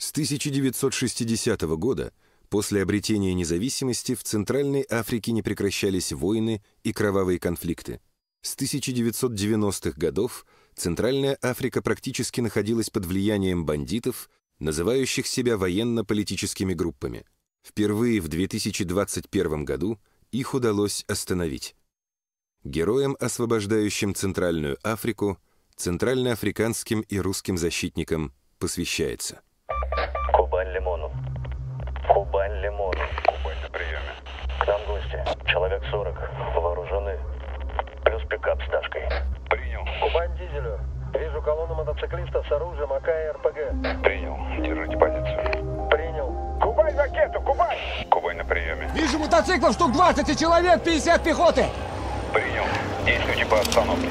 С 1960 года, после обретения независимости, в Центральной Африке не прекращались войны и кровавые конфликты. С 1990-х годов Центральная Африка практически находилась под влиянием бандитов, называющих себя военно-политическими группами. Впервые в 2021 году их удалось остановить. Героям, освобождающим Центральную Африку, центральноафриканским и русским защитникам посвящается. Кубань-Лимону. Кубань-Лимону. Кубань на приеме. К нам гости. Человек 40. Вооружены. Плюс пикап с Дашкой. Принял. Кубань-Дизелю. Вижу колонну мотоциклистов с оружием АК и РПГ. Принял. Держите позицию. Принял. Кубань-ракету! Кубань! Кубань на приеме. Вижу мотоциклов штук 20 и человек 50 пехоты. Принял. Действуйте по обстановке.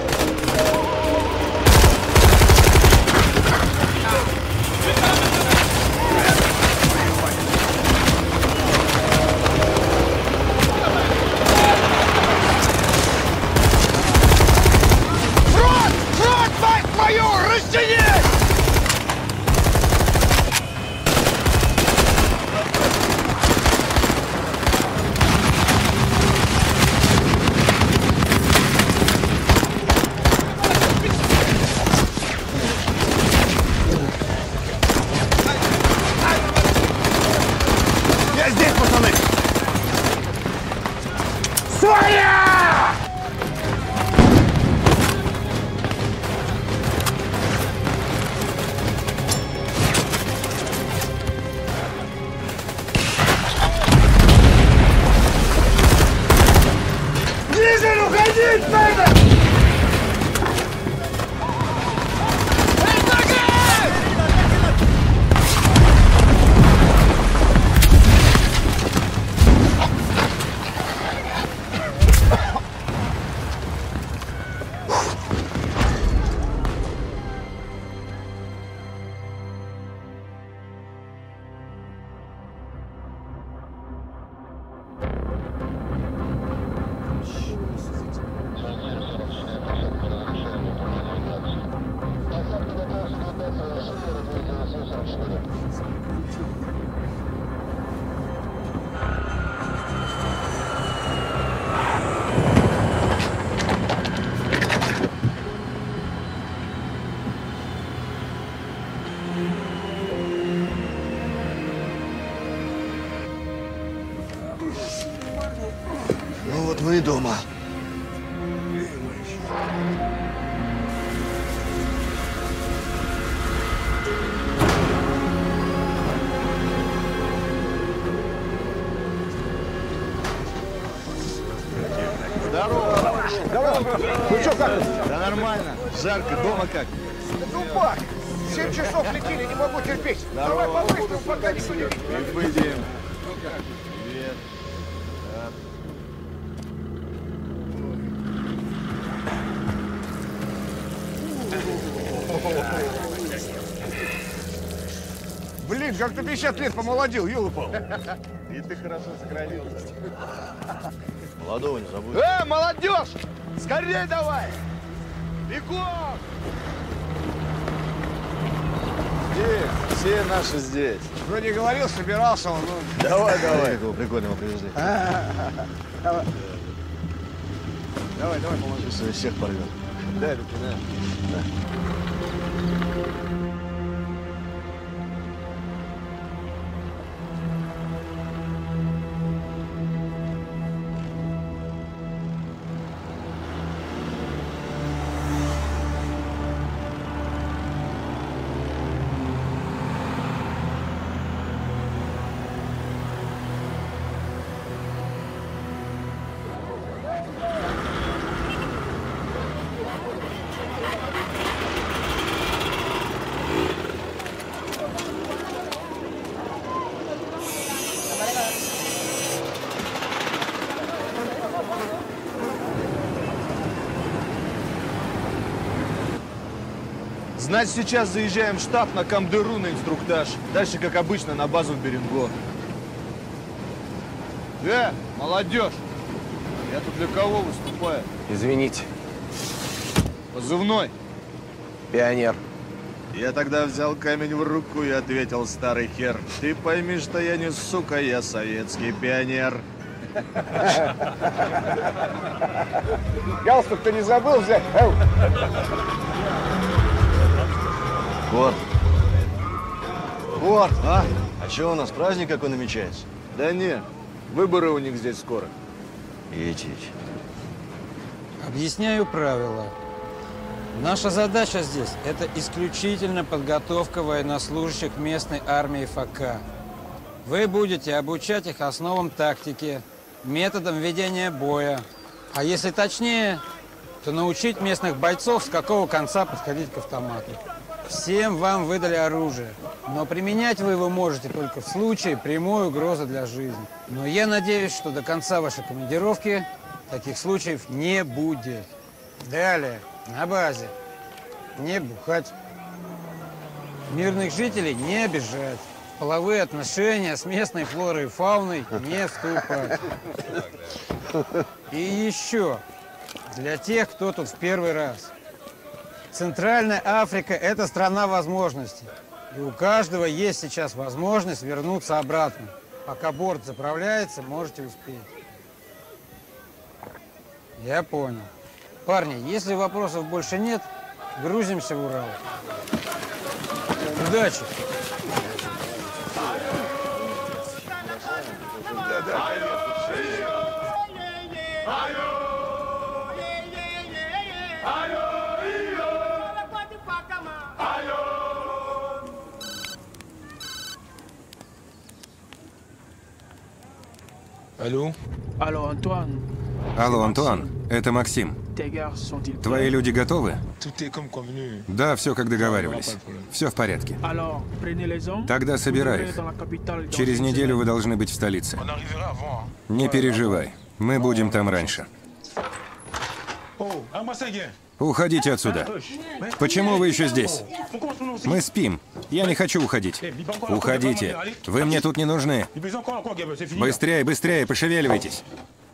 Фронт! Фронт, мать твою! Растянись! Я здесь, пацаны! Своя! Дизель, уходить надо! Ну вот мы и дома. Здорово! Ну что, как? Да нормально. Жарко. Дома как? Дубак! 7 часов летели, не могу терпеть. Давай по-быстрому, пока никто не видит. Выйдем. Привет. Блин, как ты 50 лет помолодел, ёлупал. И ты хорошо сохранился. Молодого не забудь. Молодежь! Скорей давай! Бегом! Здесь. Все наши здесь. Вроде говорил, собирался он. Ну... Давай. Какого прикольного привезли. Давай. Давай, поможи. Сейчас всех порвем. Дай руки, да. Значит, сейчас заезжаем в штаб на Камдыру на инструктаж. Дальше, как обычно, на базу в Беринго. Молодежь! Я тут для кого выступаю? Извините. Позывной. Пионер. Я тогда взял камень в руку и ответил: старый хер, ты пойми, что я не сука, я советский пионер. Галстук ты не забыл взять? Вот. Вот, а? А что у нас, праздник какой намечается? Да не, выборы у них здесь скоро. Етить. Объясняю правила. Наша задача здесь – это исключительно подготовка военнослужащих местной армии ФК. Вы будете обучать их основам тактики, методам ведения боя. А если точнее, то научить местных бойцов, с какого конца подходить к автомату. Всем вам выдали оружие, но применять вы его можете только в случае прямой угрозы для жизни. Но я надеюсь, что до конца вашей командировки таких случаев не будет. Далее, на базе. Не бухать. Мирных жителей не обижать. В половые отношения с местной флорой и фауной не вступать. И еще, для тех, кто тут в первый раз. Центральная Африка – это страна возможностей. И у каждого есть сейчас возможность вернуться обратно. Пока борт заправляется, можете успеть. Я понял. Парни, если вопросов больше нет, грузимся в Урал. Удачи! Алло? Алло, Антуан, это Максим. Твои люди готовы? Да, все как договаривались. Все в порядке. Тогда собирай их. Через неделю вы должны быть в столице. Не переживай, мы будем там раньше. Уходите отсюда. Почему вы еще здесь? Мы спим. Я не хочу уходить. Уходите. Вы мне тут не нужны. Быстрее, быстрее, пошевеливайтесь.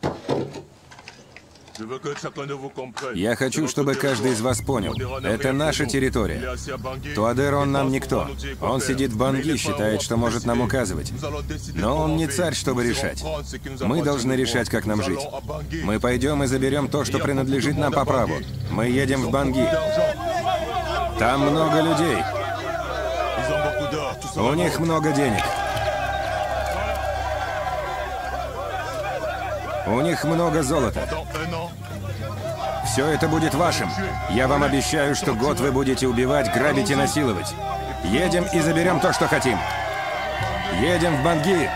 Я хочу, чтобы каждый из вас понял. Это наша территория. Туадер, он нам никто. Он сидит в Банги, считает, что может нам указывать. Но он не царь, чтобы решать. Мы должны решать, как нам жить. Мы пойдем и заберем то, что принадлежит нам по праву. Мы едем в Банги. Там много людей. У них много денег. У них много золота. Все это будет вашим. Я вам обещаю, что год вы будете убивать, грабить и насиловать. Едем и заберем то, что хотим. Едем в Банги.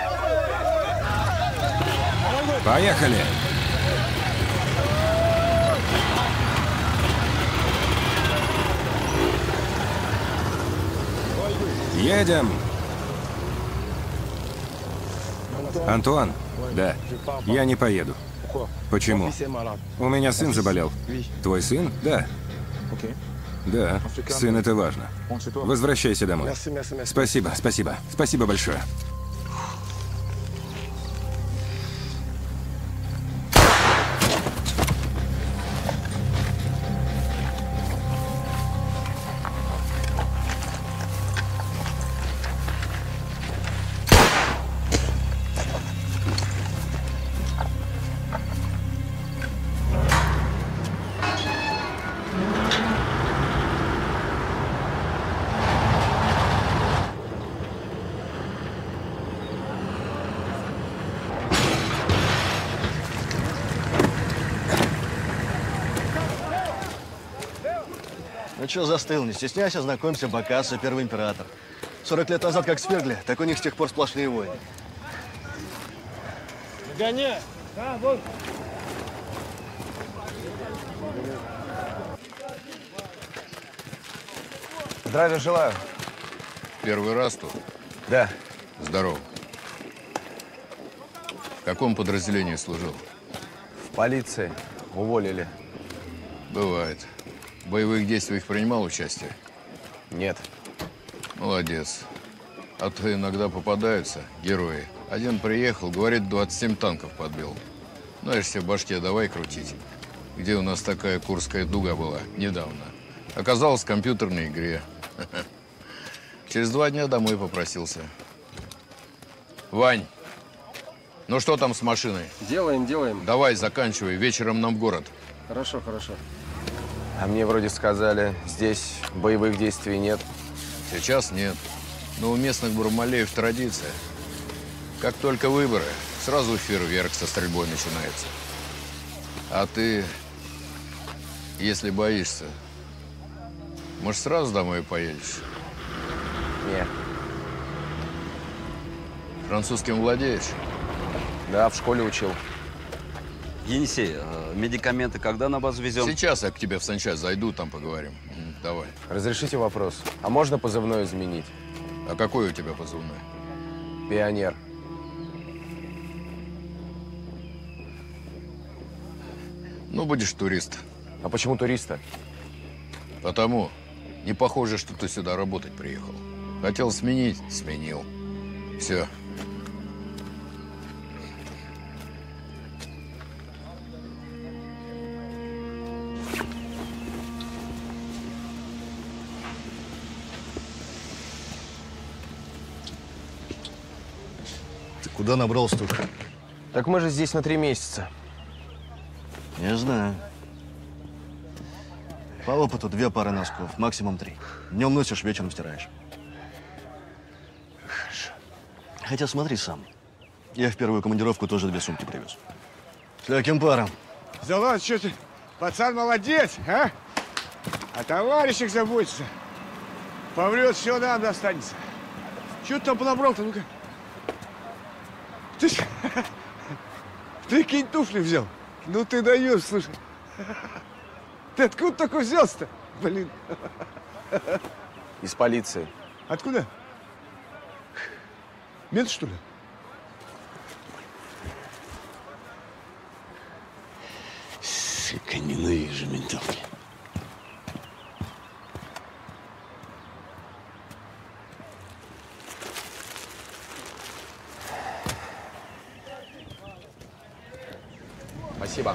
Поехали. Едем. Антуан? Да. Я не поеду. Почему? У меня сын заболел. Твой сын? Да. Да, сын, это важно. Возвращайся домой. Спасибо, спасибо. Спасибо большое. Ну что застыл, не стесняйся, знакомься, Бокассо, первый император. 40 лет назад как свергли, так у них с тех пор сплошные войны. Гони! Да, вот. Здравия желаю. Первый раз тут? Да. Здорово. В каком подразделении служил? В полиции. Уволили. Бывает. В боевых действиях принимал участие? Нет. Молодец. А то иногда попадаются герои. Один приехал, говорит, 27 танков подбил. Знаешь, себе в башке давай крутить. Где у нас такая Курская дуга была недавно. Оказалось, в компьютерной игре. Через 2 дня домой попросился. Вань, ну что там с машиной? Делаем. Давай, заканчивай. Вечером нам в город. Хорошо. А мне вроде сказали, здесь боевых действий нет. Сейчас нет. Но у местных бармалеев традиция. Как только выборы, сразу фейерверк со стрельбой начинается. А ты, если боишься, может, сразу домой поедешь? Нет. Французским владеешь? Да, в школе учил. Енисей, медикаменты когда на базу везем? Сейчас я к тебе в санчасть зайду, там поговорим. Давай. Разрешите вопрос? А можно позывной изменить? А какой у тебя позывной? Пионер. Ну, будешь турист. А почему туриста? Потому. Не похоже, что ты сюда работать приехал. Хотел сменить – сменил. Все. Ты куда набрался-то? Так мы же здесь на 3 месяца. Не знаю. По опыту 2 пары носков, максимум 3. Днем носишь, вечером стираешь. Хотя смотри сам. Я в первую командировку тоже 2 сумки привез. С легким паром. Да ладно, что ты, пацан молодец, а? О товарищах заботится. Поврет, все нам достанется. Что ты там понабрал-то, ну-ка? Ты какие туфли взял? Ну ты даешь, слушай. Ты откуда такой взялся-то? Блин. Из полиции. Откуда? Мент, что ли? Сука, ненавижу ментов. Спасибо.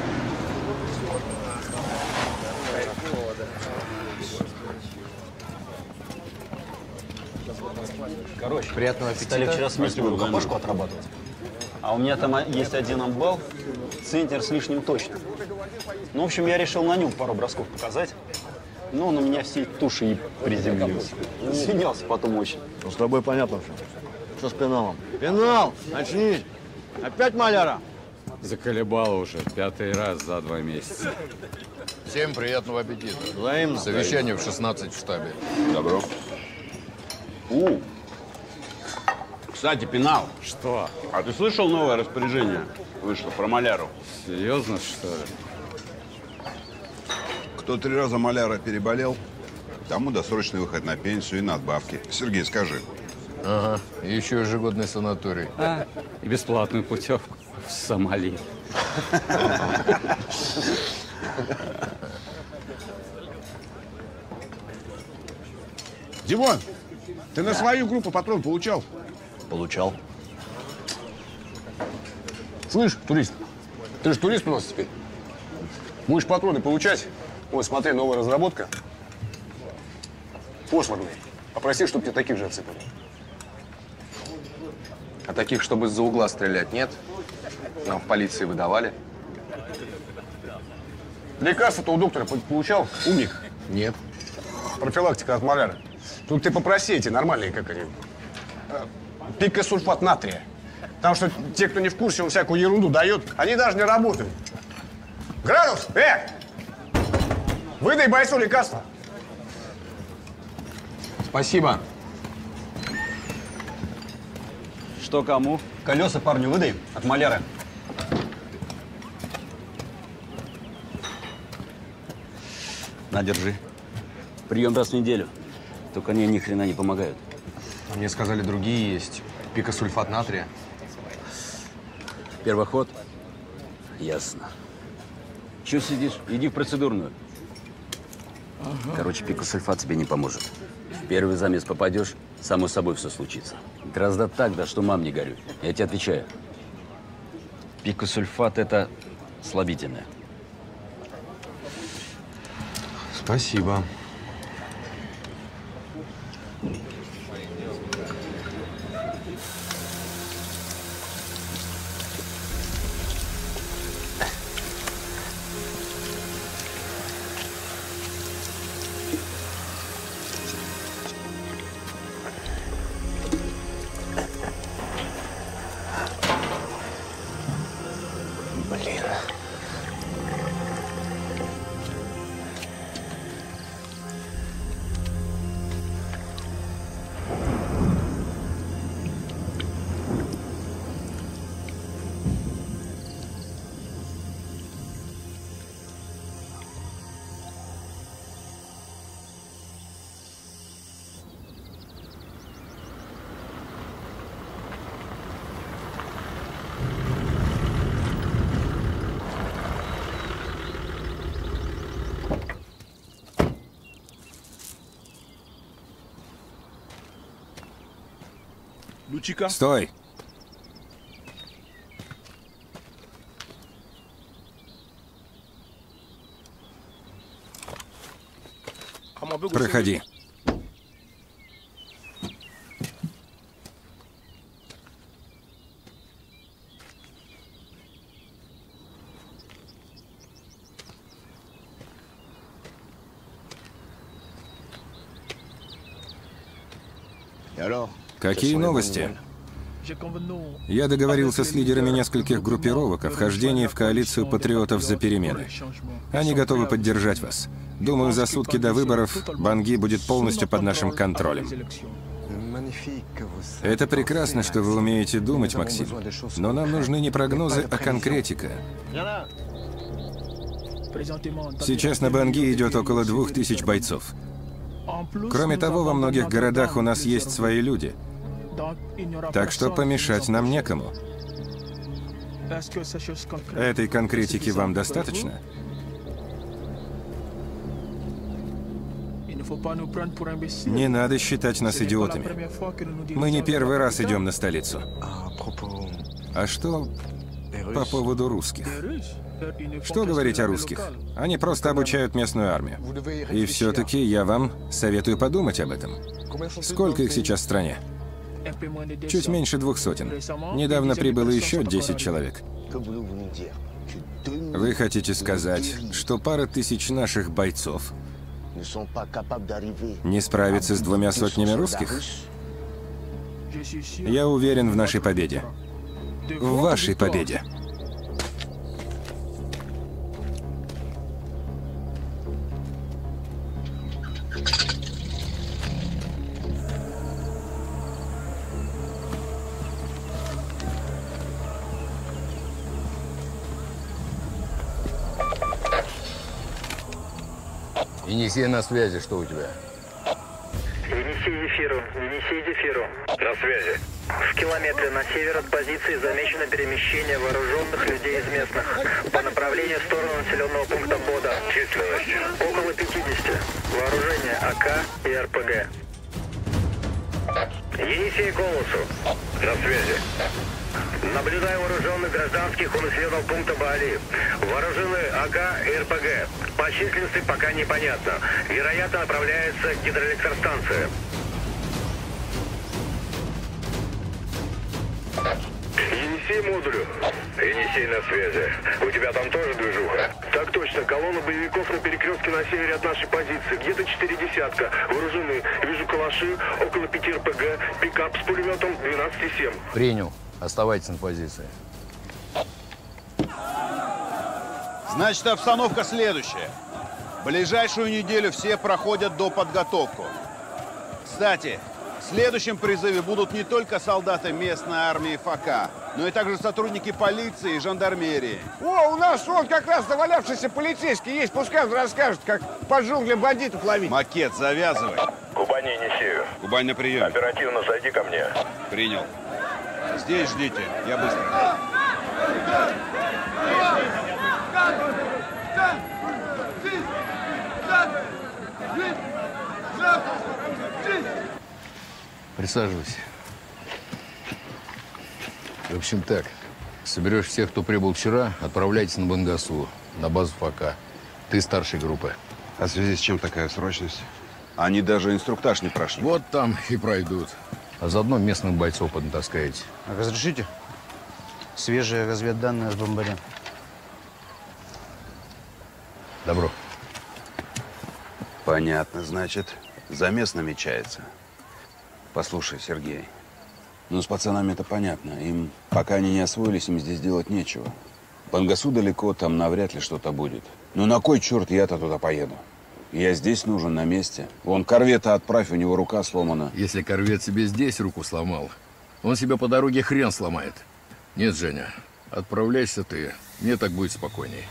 Короче, приятного стали аппетита. вчера с Митькой компашку отрабатывать. А у меня там есть 1 амбал, центнер с лишним точно. Ну, в общем, я решил на нем пару бросков показать. Но он у меня всей туши и приземлился. Извинялся потом очень. Ну, с тобой понятно все. Что с пеналом? Пенал! Очнись! Опять маляра? Заколебало уже 5-й раз за 2 месяца. Всем приятного аппетита. Взаимно. Совещание в 16 в штабе. Добро. Кстати, Пенал. Что? А ты слышал новое распоряжение? Вышло про маляру. Серьезно, что ли? Кто 3 раза маляра переболел, тому досрочный выход на пенсию и надбавки. Сергей, скажи. Ага. И еще ежегодный санаторий. И бесплатную путевку в Сомали. Димон, ты на свою группу патрон получал? Получал. Слышь, турист, ты же турист у нас теперь. Будешь патроны получать? Вот, смотри, новая разработка. Фосфорные. Попроси, чтобы тебе таких же отсыпали. А таких, чтобы из-за угла стрелять, нет? Нам в полиции выдавали. Лекарство-то у доктора получал? Умник? Нет. Профилактика от маляра. Тут ты попроси эти нормальные, как они, пикосульфат натрия. Потому что те, кто не в курсе, он всякую ерунду дает, они даже не работают. Градус, выдай бойцу лекарство. Спасибо. Что кому? Колеса парню выдай от маляры. На, держи. Прием раз в неделю. Только они ни хрена не помогают. А мне сказали, другие есть. Пикосульфат натрия. Первоход? Ясно. Чего сидишь? Иди в процедурную. Короче, пикосульфат тебе не поможет. В первый замес попадешь, само собой все случится. Гораздо так, да, что мам не горюй. Я тебе отвечаю. Пикосульфат – это слабительное. Спасибо. Блин. Стой! Проходи. Какие новости? Я договорился с лидерами нескольких группировок о вхождении в коалицию патриотов за перемены. Они готовы поддержать вас. Думаю, за сутки до выборов Банги будет полностью под нашим контролем. Это прекрасно, что вы умеете думать, Максим. Но нам нужны не прогнозы, а конкретика. Сейчас на Банги идет около 2000 бойцов. Кроме того, во многих городах у нас есть свои люди. Так что помешать нам некому. Этой конкретики вам достаточно? Не надо считать нас идиотами. Мы не первый раз идем на столицу. А что по поводу русских? Что говорить о русских? Они просто обучают местную армию. И все-таки я вам советую подумать об этом. Сколько их сейчас в стране? Чуть меньше 200. Недавно прибыло еще 10 человек. Вы хотите сказать, что пара тысяч наших бойцов не справится с 200 русских? Я уверен в нашей победе. В вашей победе. Енисей на связи, что у тебя? Енисей Зефиру. На связи. В километре на север от позиции замечено перемещение вооруженных людей из местных по направлению в сторону населенного пункта Бода. Численность? Около 50. Вооружение АК и РПГ. Енисей Голосу. На связи. Наблюдаю вооруженных гражданских у населенного пункта Баали. Вооружены АК и РПГ. По численности пока непонятно. Вероятно, направляется к гидроэлектростанции. Енисей модулю. Енисей на связи. У тебя там тоже движуха? Так точно. Колонна боевиков на перекрестке на севере от нашей позиции. Где-то 4 десятка. Вооружены. Вижу калаши, около 5 РПГ, пикап с пулеметом 12,7. Принял. Оставайтесь на позиции. Значит, обстановка следующая. Ближайшую неделю все проходят доподготовку. Кстати, в следующем призыве будут не только солдаты местной армии ФК, но и также сотрудники полиции и жандармерии. О, у нас вон как раз завалявшийся полицейский есть. Пускай он расскажет, как по джунглям бандитов ловить. Макет завязывай. Кубань Енисею. Кубань на приеме. Оперативно зайди ко мне. Принял. Здесь ждите, я быстро. Присаживайся. В общем так, соберешь всех, кто прибыл вчера, отправляйтесь на Бангасу, на базу ФК. Ты старшей группы. А в связи с чем такая срочность? Они даже инструктаж не прошли. Вот там и пройдут. А заодно местных бойцов поднатаскаете. А разрешите? Свежие разведданные с бомбаря. Добро. Понятно, значит, замес намечается. Послушай, Сергей, ну с пацанами это понятно. Им, пока они не освоились, им здесь делать нечего. Пангасу далеко, там навряд ли что-то будет. Ну на кой черт я-то туда поеду? Я здесь нужен, на месте. Вон корвета отправь, у него рука сломана. Если корвет себе здесь руку сломал, он себе по дороге хрен сломает. Нет, Женя, отправляйся ты. Мне так будет спокойней.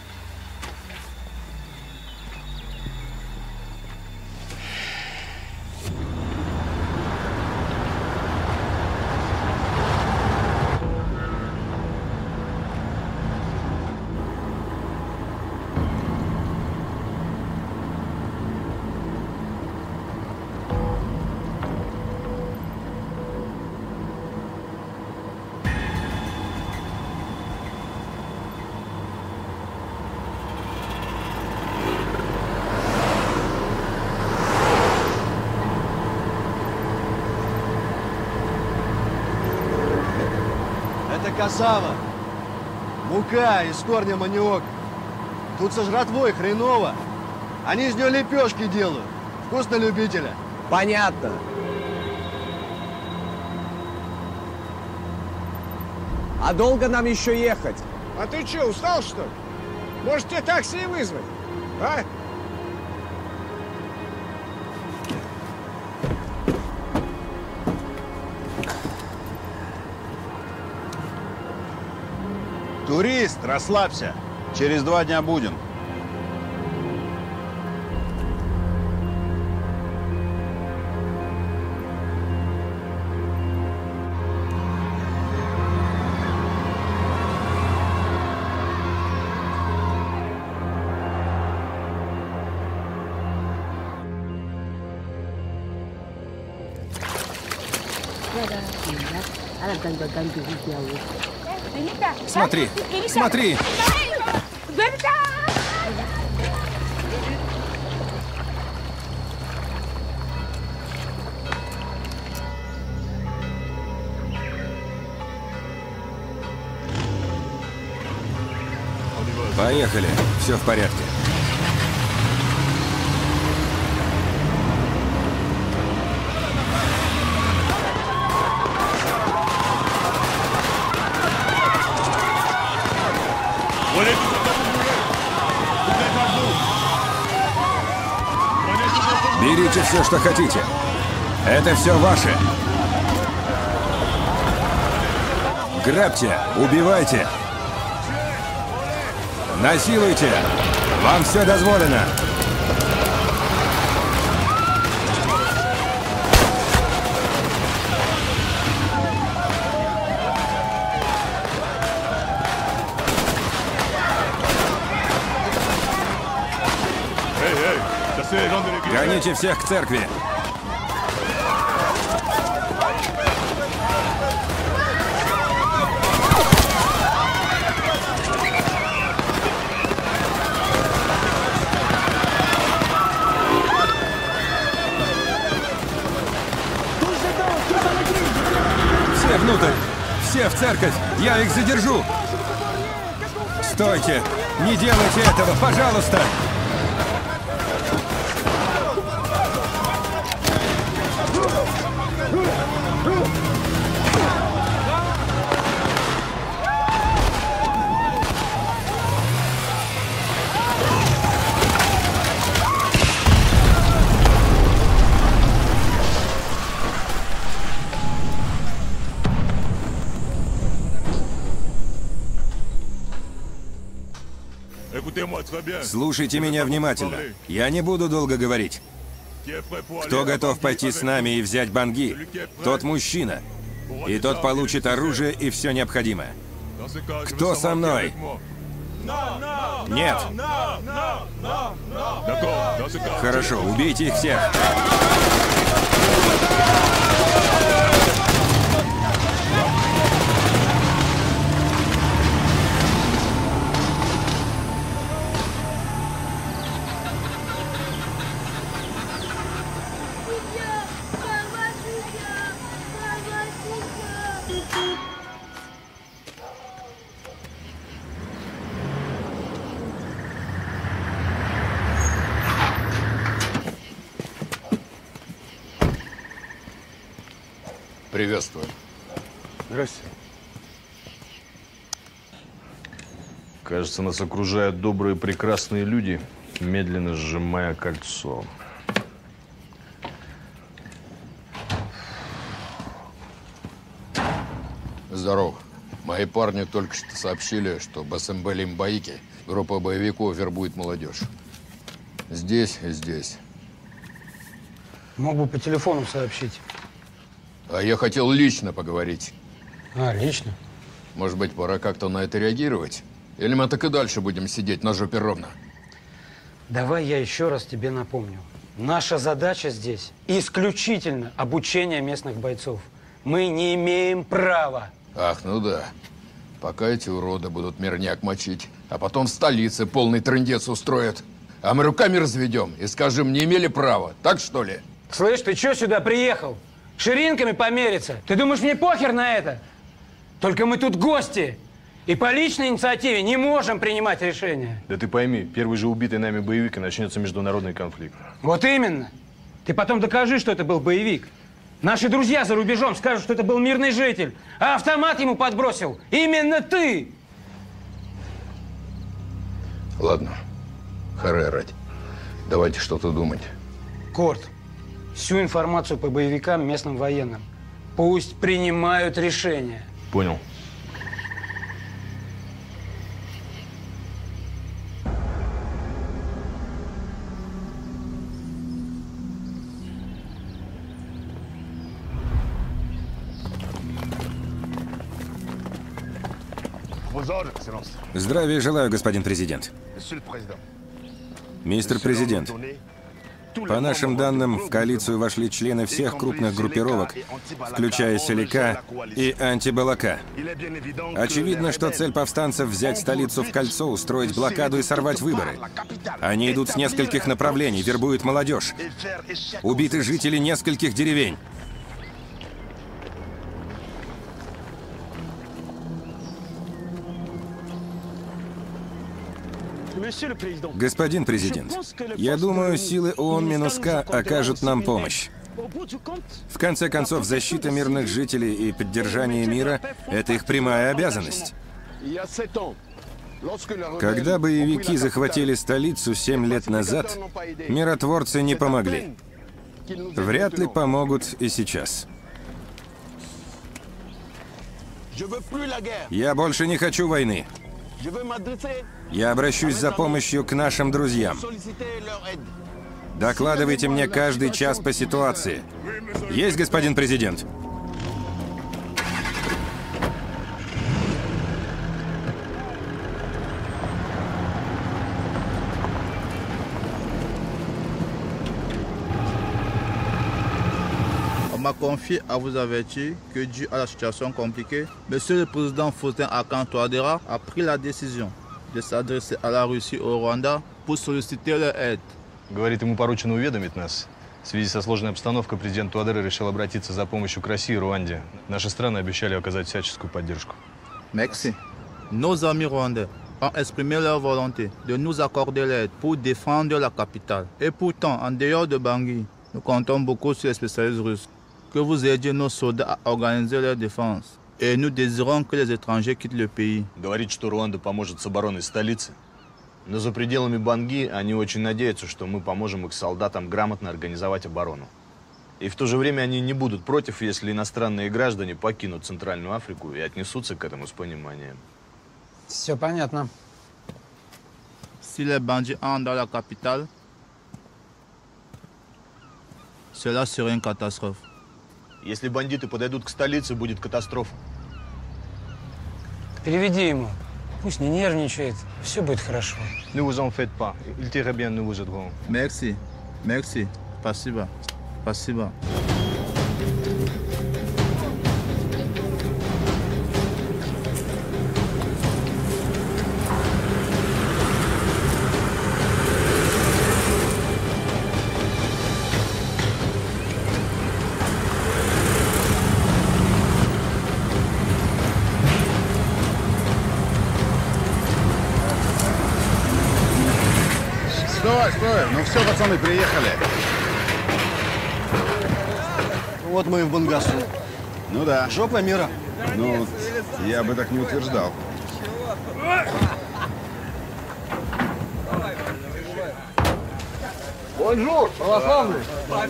Кассава, мука из корня маниока. Тут со жратвой хреново. Они из нее лепешки делают. Вкусно любителя. Понятно. А долго нам еще ехать? А ты что, устал, что ли? Может, тебе такси вызвать? А? Турист, расслабься. Через 2 дня будем. Смотри, смотри! Поехали, все в порядке. Берите все, что хотите. Это все ваше. Грабьте, убивайте. Насилуйте. Вам все дозволено. Гоните всех к церкви. Все внутрь! Все в церковь! Я их задержу! Стойте! Не делайте этого, пожалуйста! Слушайте меня внимательно. Я не буду долго говорить. Кто готов пойти с нами и взять Банги, тот мужчина. И тот получит оружие и все необходимое. Кто со мной? Нет. Хорошо, убейте их всех. Приветствую. Здравствуйте. Кажется, нас окружают добрые, прекрасные люди, медленно сжимая кольцо. Здорово. Мои парни только что сообщили, что в СМБ Лимбаики группа боевиков вербует молодежь. Здесь и здесь. Мог бы по телефону сообщить. А я хотел лично поговорить. А, лично? Может быть, пора как-то на это реагировать? Или мы так и дальше будем сидеть на жопе ровно? Давай я еще раз тебе напомню. Наша задача здесь исключительно обучение местных бойцов. Мы не имеем права. Ах, ну да. Пока эти уроды будут мирняк мочить, а потом в столице полный трындец устроят. А мы руками разведем и скажем, не имели права. Так что ли? Слышь, ты что сюда приехал? Ширинками помериться? Ты думаешь, мне похер на это? Только мы тут гости. И по личной инициативе не можем принимать решения. Да ты пойми, первый же убитый нами боевик, и начнется международный конфликт. Вот именно. Ты потом докажи, что это был боевик. Наши друзья за рубежом скажут, что это был мирный житель, а автомат ему подбросил именно ты. Ладно, харе ради. Давайте что-то думать. Корт, всю информацию по боевикам местным военным. Пусть принимают решения. Понял. Здравия желаю, господин президент. Мистер президент, по нашим данным, в коалицию вошли члены всех крупных группировок, включая Селика и Антибалака. Очевидно, что цель повстанцев взять столицу в кольцо, устроить блокаду и сорвать выборы. Они идут с нескольких направлений, вербуют молодежь. Убиты жители нескольких деревень. Господин президент, я думаю, силы ООН-МИНУСКА окажут нам помощь. В конце концов, защита мирных жителей и поддержание мира – это их прямая обязанность. Когда боевики захватили столицу 7 лет назад, миротворцы не помогли. Вряд ли помогут и сейчас. Я больше не хочу войны. Я обращусь за помощью к нашим друзьям. Докладывайте мне каждый час по ситуации. Есть, господин президент? On m'a confié à vous avertir que dû à la situation compliquée, Monsieur le Président Faustin Archange Touadéra a pris la décision de s'adresser à la Russie et au Рwanda pour solliciter leur aide. Говорит, ему поручено уведомить нас. В связи со сложной обстановкой президент Touadéra решил обратиться за помощью к России и Руанде. Наши страны обещали оказать всяческую поддержку. Merci. Nos amis rwandais ont exprimé leur volonté de nous accorder l'aide pour défendre la capitale. Et pourtant, en dehors de Bangui, nous comptons beaucoup sur les spécialistes russes. Que vous aidiez nos soldats à organiser leur défense. Et nous désirons que les étrangers quittent le pays. Говорит, что Руанда поможет с обороной столицы. Но за пределами Банги они очень надеются, что мы поможем их солдатам грамотно организовать оборону. И в то же время они не будут против, если иностранные граждане покинут Центральную Африку и отнесутся к этому с пониманием. Все понятно. Si les bandits entrent dans la capitale, cela serait une catastrophe. Если бандиты подойдут к столице, будет катастрофа. Переведи ему. Пусть не нервничает. Все будет хорошо. Ne vous en faites pas. Il t'irait bien, nous vous aiderons. Merci. Merci. Спасибо. Спасибо. Стой, стой! Ну все, пацаны, приехали. Вот мы и в Бангасу. Ну да. Жопа мира. Ну, я бы так не утверждал. Бонжур, православный.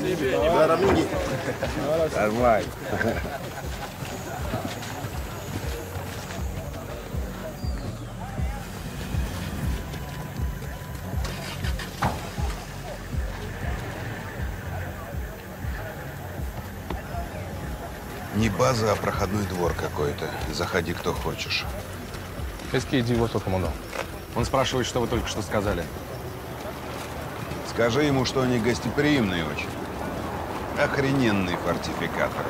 Нормально. Не база, а проходной двор какой-то. Заходи, кто хочешь. Иди его, командор. Он спрашивает, что вы только что сказали. Скажи ему, что они гостеприимные очень. Охрененные фортификаторы.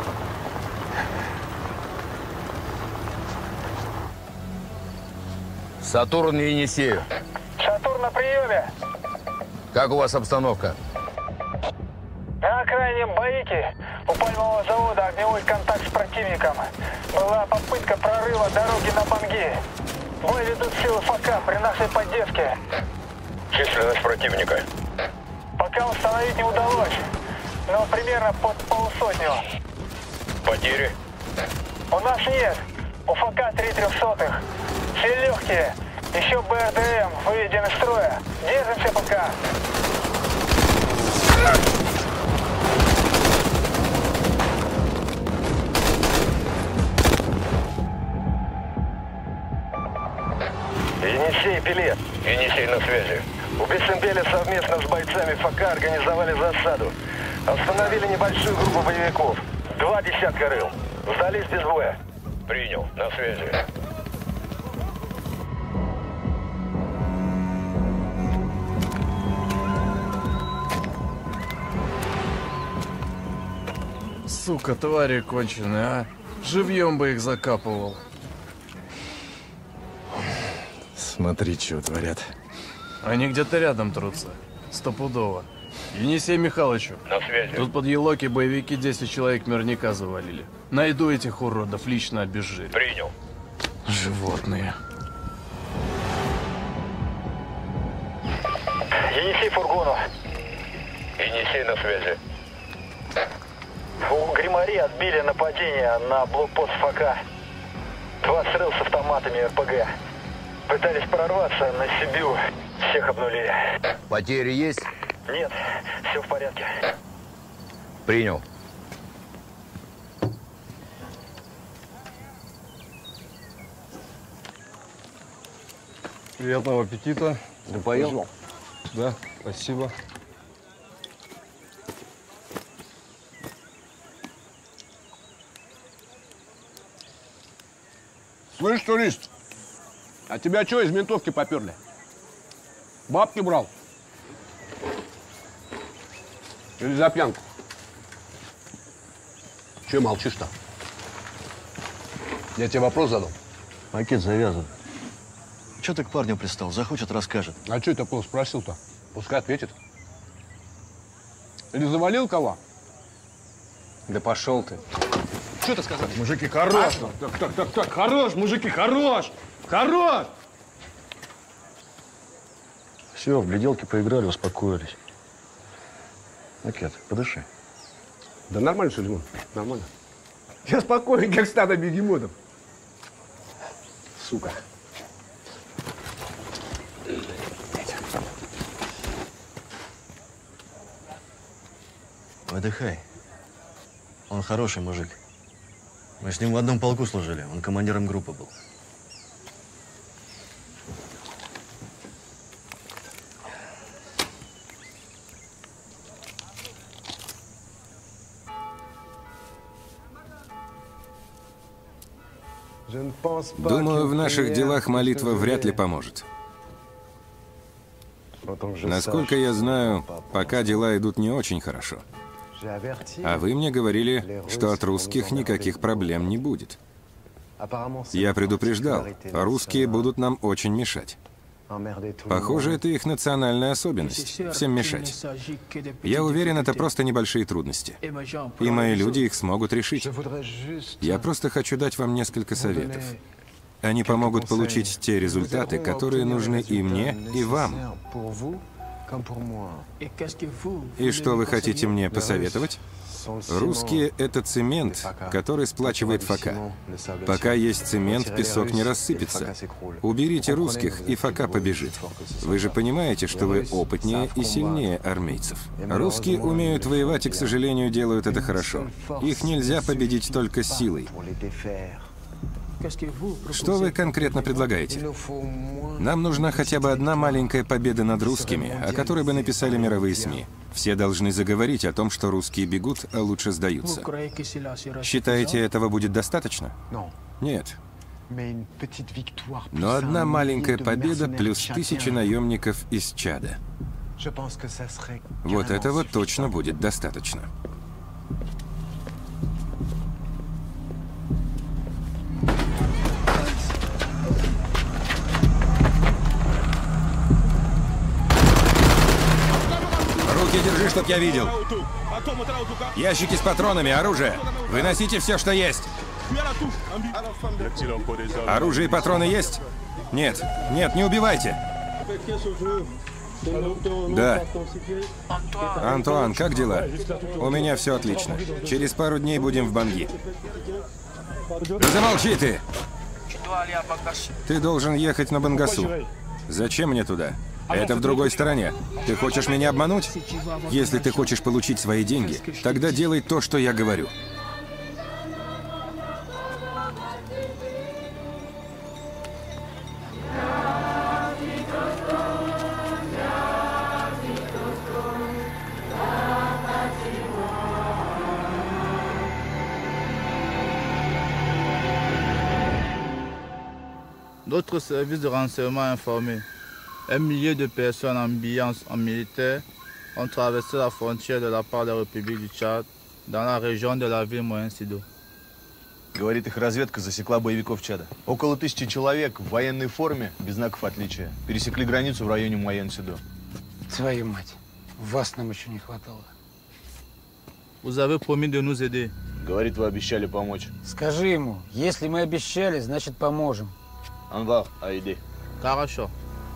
Сатурн и Енисею. Сатурн на приеме. Как у вас обстановка? На окраине Баики у пальмового завода огневой контакт с противником. Была попытка прорыва дороги на Банги. Бой ведут силы ФК при нашей поддержке. Численность противника. Пока установить не удалось, но примерно под 50. Потери? У нас нет. У ФК 3 300-х. Все легкие. Еще БРДМ выведен из строя. Держимся пока. Енисей, Пеле. Енисей на связи. У Бессембеля совместно с бойцами ФК организовали засаду. Остановили небольшую группу боевиков. 2 десятка рыл. Сдались без боя. Принял. На связи. Сука, твари конченые, а? Живьем бы их закапывал. Смотри, что творят. Они где-то рядом трутся. Стопудово. Енисей Михайловичу. На связи. Тут под Елоки боевики 10 человек мирника завалили. Найду этих уродов, лично обезжирю. Принял. Животные. Енисей фургону. Енисей на связи. У Гримари отбили нападение на блокпост ФК. 2 стрел с автоматами РПГ. Пытались прорваться на Сибирь. Всех обнулили. Потери есть? Нет, все в порядке. Принял. Приятного аппетита. Ты поел? Да, спасибо. Слышь, турист, а тебя что из ментовки поперли? Бабки брал? Или за пьянку? Че молчишь-то? Я тебе вопрос задал. Пакет завязан. Че ты к парню пристал? Захочет, расскажет. А что это спросил-то? Пускай ответит. Или завалил кого? Да пошел ты. Что ты сказал? Мужики, хорош! Так, хорош, мужики, хорош! Хорош! Все, в гляделки поиграли, успокоились. Пакет, подыши. Да нормально, что, Димон? Нормально. Я спокоен, как стадо бегемотов. Сука. Выдыхай. Он хороший мужик. Мы с ним в одном полку служили. Он командиром группы был. Думаю, в наших делах молитва вряд ли поможет. Насколько я знаю, пока дела идут не очень хорошо. А вы мне говорили, что от русских никаких проблем не будет. Я предупреждал, русские будут нам очень мешать. Похоже, это их национальная особенность – всем мешать. Я уверен, это просто небольшие трудности. И мои люди их смогут решить. Я просто хочу дать вам несколько советов. Они помогут получить те результаты, которые нужны и мне, и вам. И что вы хотите мне посоветовать? Русские – это цемент, который сплачивает Фока. Пока есть цемент, песок не рассыпется. Уберите русских, и Фока побежит. Вы же понимаете, что вы опытнее и сильнее армейцев. Русские умеют воевать и, к сожалению, делают это хорошо. Их нельзя победить только силой. Что вы конкретно предлагаете? Нам нужна хотя бы одна маленькая победа над русскими, о которой бы написали мировые СМИ. Все должны заговорить о том, что русские бегут, а лучше сдаются. Считаете, этого будет достаточно? Нет. Но одна маленькая победа плюс 1000 наемников из Чада. Вот этого точно будет достаточно. Руки держи, чтоб я видел. Ящики с патронами, оружие. Выносите все, что есть. Оружие и патроны есть? Нет, нет, не убивайте. Да. Антуан, как дела? У меня все отлично. Через пару дней будем в Банги. Да замолчи ты! Ты должен ехать на Бангасу. Зачем мне туда? Это в другой стороне. Ты хочешь меня обмануть? Если ты хочешь получить свои деньги, тогда делай то, что я говорю. D'autres services de renseignement informés. 1 millier de personnes habillées en militaire ont traversé la frontière de la part de la République du Tchad dans la région de la ville Моен-Сидо. Говорит, их разведка засекла боевиков Чада. Около 1000 человек в военной форме, без знаков отличия, пересекли границу в районе Моен-Сидо. Твою мать, вас нам еще не хватало. Vous avez promis de nous aider. Говорит, вы обещали помочь. Скажи ему, если мы обещали, значит поможем. Анвар, айди. Хорошо.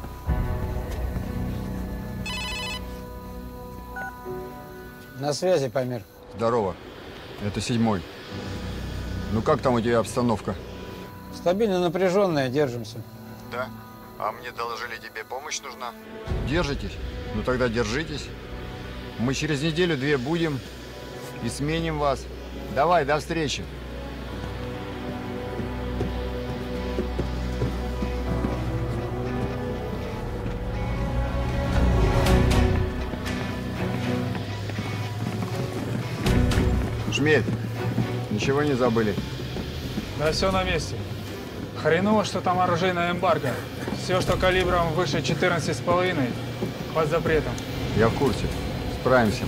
На связи, Памир. Здорово. Это 7-й. Ну как там у тебя обстановка? Стабильно напряженная, держимся. Да? А мне доложили, тебе помощь нужна? Держитесь? Ну тогда держитесь. Мы через неделю-две будем и сменим вас. Давай, до встречи. Шмель, ничего не забыли? Да все на месте. Хреново, что там оружейное эмбарго. Все, что калибром выше 14,5, под запретом. Я в курсе. Справимся.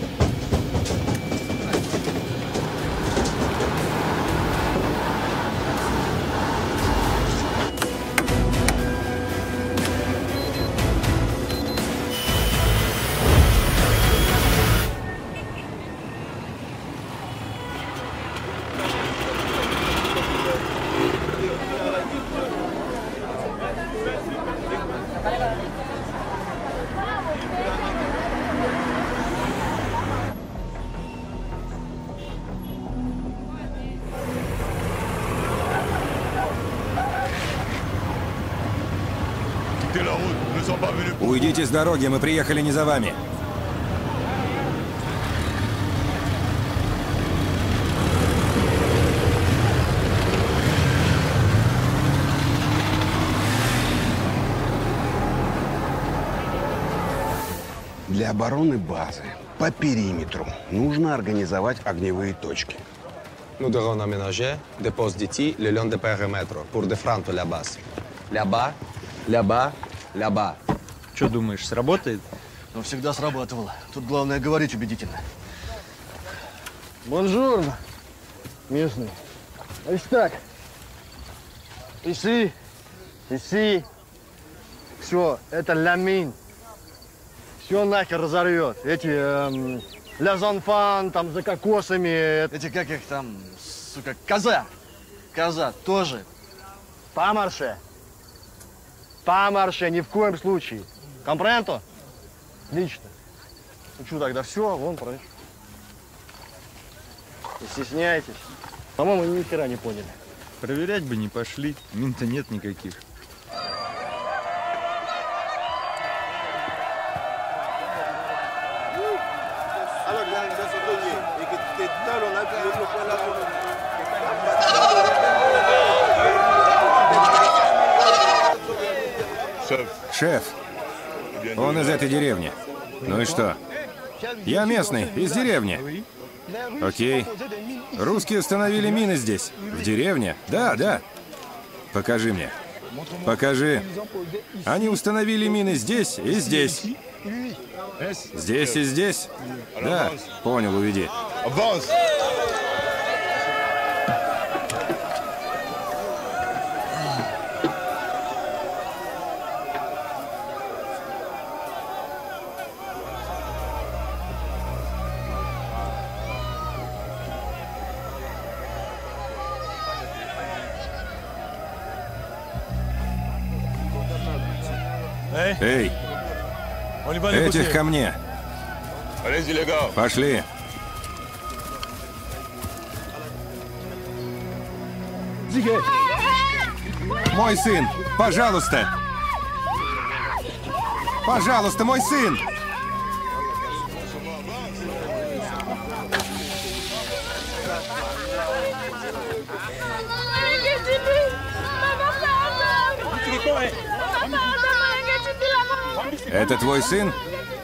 Уйдите с дороги, мы приехали не за вами. Для обороны базы по периметру нужно организовать огневые точки. Nous devons aménager des postes d'IT le long des périmètres pour défendre la base. Là-bas, là-bas, là-bas. Что думаешь, сработает? Ну, всегда срабатывало. Тут главное говорить убедительно. Бонжурно, местный. Значит так. Иси. Все, это ламин. Все нахер разорвет. Эти лязанфан там за кокосами. Эти как их там, сука, коза. Коза тоже. Помарше. Помарше, ни в коем случае. Компренто? Отлично. Ну что, тогда все, вон, прочь. Не стесняйтесь. По-моему, ни хера не поняли. Проверять бы не пошли. Мин-то нет никаких. Шеф, он из этой деревни. Ну и что? Я местный, из деревни. Окей. Русские установили мины здесь, в деревне. Да, да. Покажи мне. Покажи. Они установили мины здесь и здесь. Здесь и здесь? Да, понял, уведи. Эй, этих ко мне. Пошли. Мой сын, пожалуйста. Пожалуйста, мой сын. Это твой сын?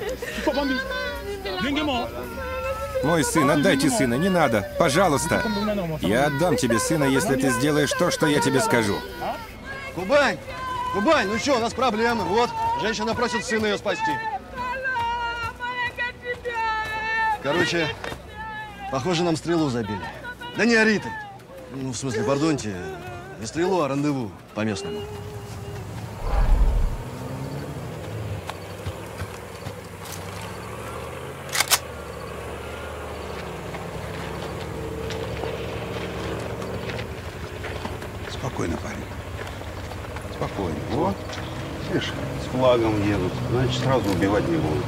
Мой сын, отдайте сына, не надо, пожалуйста. Я отдам тебе сына, если ты сделаешь то, что я тебе скажу. Кубань! Кубань, ну что, у нас проблемы. Вот, женщина просит сына ее спасти. Короче, похоже, нам стрелу забили. Да не ори ты. Ну, в смысле, пардоньте, не стрелу, а рандеву по-местному. Спокойно, парень. Спокойно. Вот. Видишь, с флагом едут. Значит, сразу убивать не будут.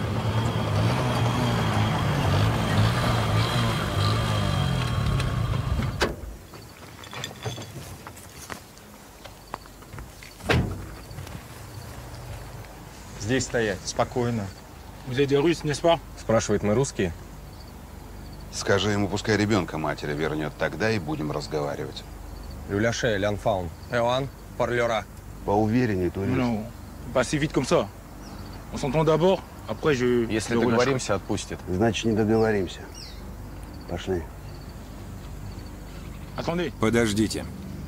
Здесь стоять. Спокойно. Vous êtes des Russes, n'est-ce pas? Спрашивает, мы русские? Скажи ему, пускай ребенка матери вернет. Тогда и будем разговаривать. Le lâcher, l'enfant. Ewan parlera. Поуверенней, турист. Non, pas si vite comme ça. On s'entend d'abord, après je... Если договоримся, отпустит. Значит, не договоримся. Пошли. Attendez. Подождите.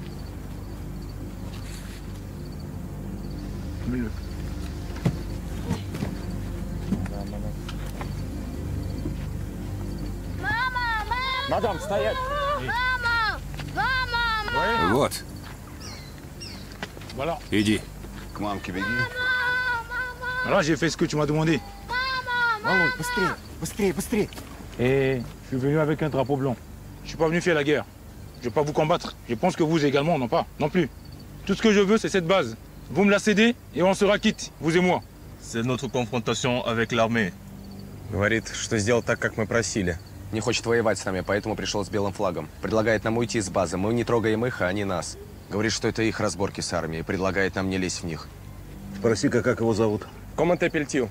Мадам, стоять! Вот. Voilà. Иди. К мамке беги. Là, j'ai fait ce que tu m'as demandé. Володь, быстрее, быстрее, быстрее. Et je suis venu avec un drapeau blanc. Je suis pas venu faire la guerre. Je vais pas vous combattre. Je pense que vous également, non pas, non plus. Tout ce que je veux, c'est cette base. Vous me la cédez et on sera quitte, vous et moi. C'est notre confrontation avec l'armée. Говорит, что сделал так, как мы просили. Не хочет воевать с нами, поэтому пришел с белым флагом. Предлагает нам уйти с базы. Мы не трогаем их, а они нас. Говорит, что это их разборки с армией. Предлагает нам не лезть в них. Спроси-ка, как его зовут. Comment t'appelles-tu?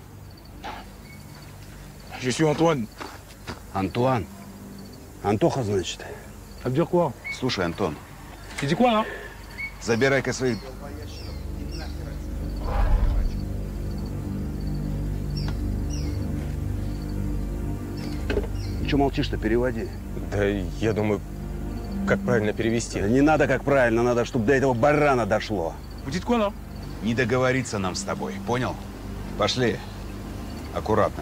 Je suis Antoine. Антуан. Антоха, значит. Ça veut dire quoi? Слушай, Антон. Tu dis quoi, là? Забирай-ка свои... Че молчишь-то? Переводи. Да я думаю, как правильно перевести. Да не надо как правильно, надо, чтобы до этого барана дошло. Vous dites quoi, là? Не договориться нам с тобой, понял? Пошли. Аккуратно.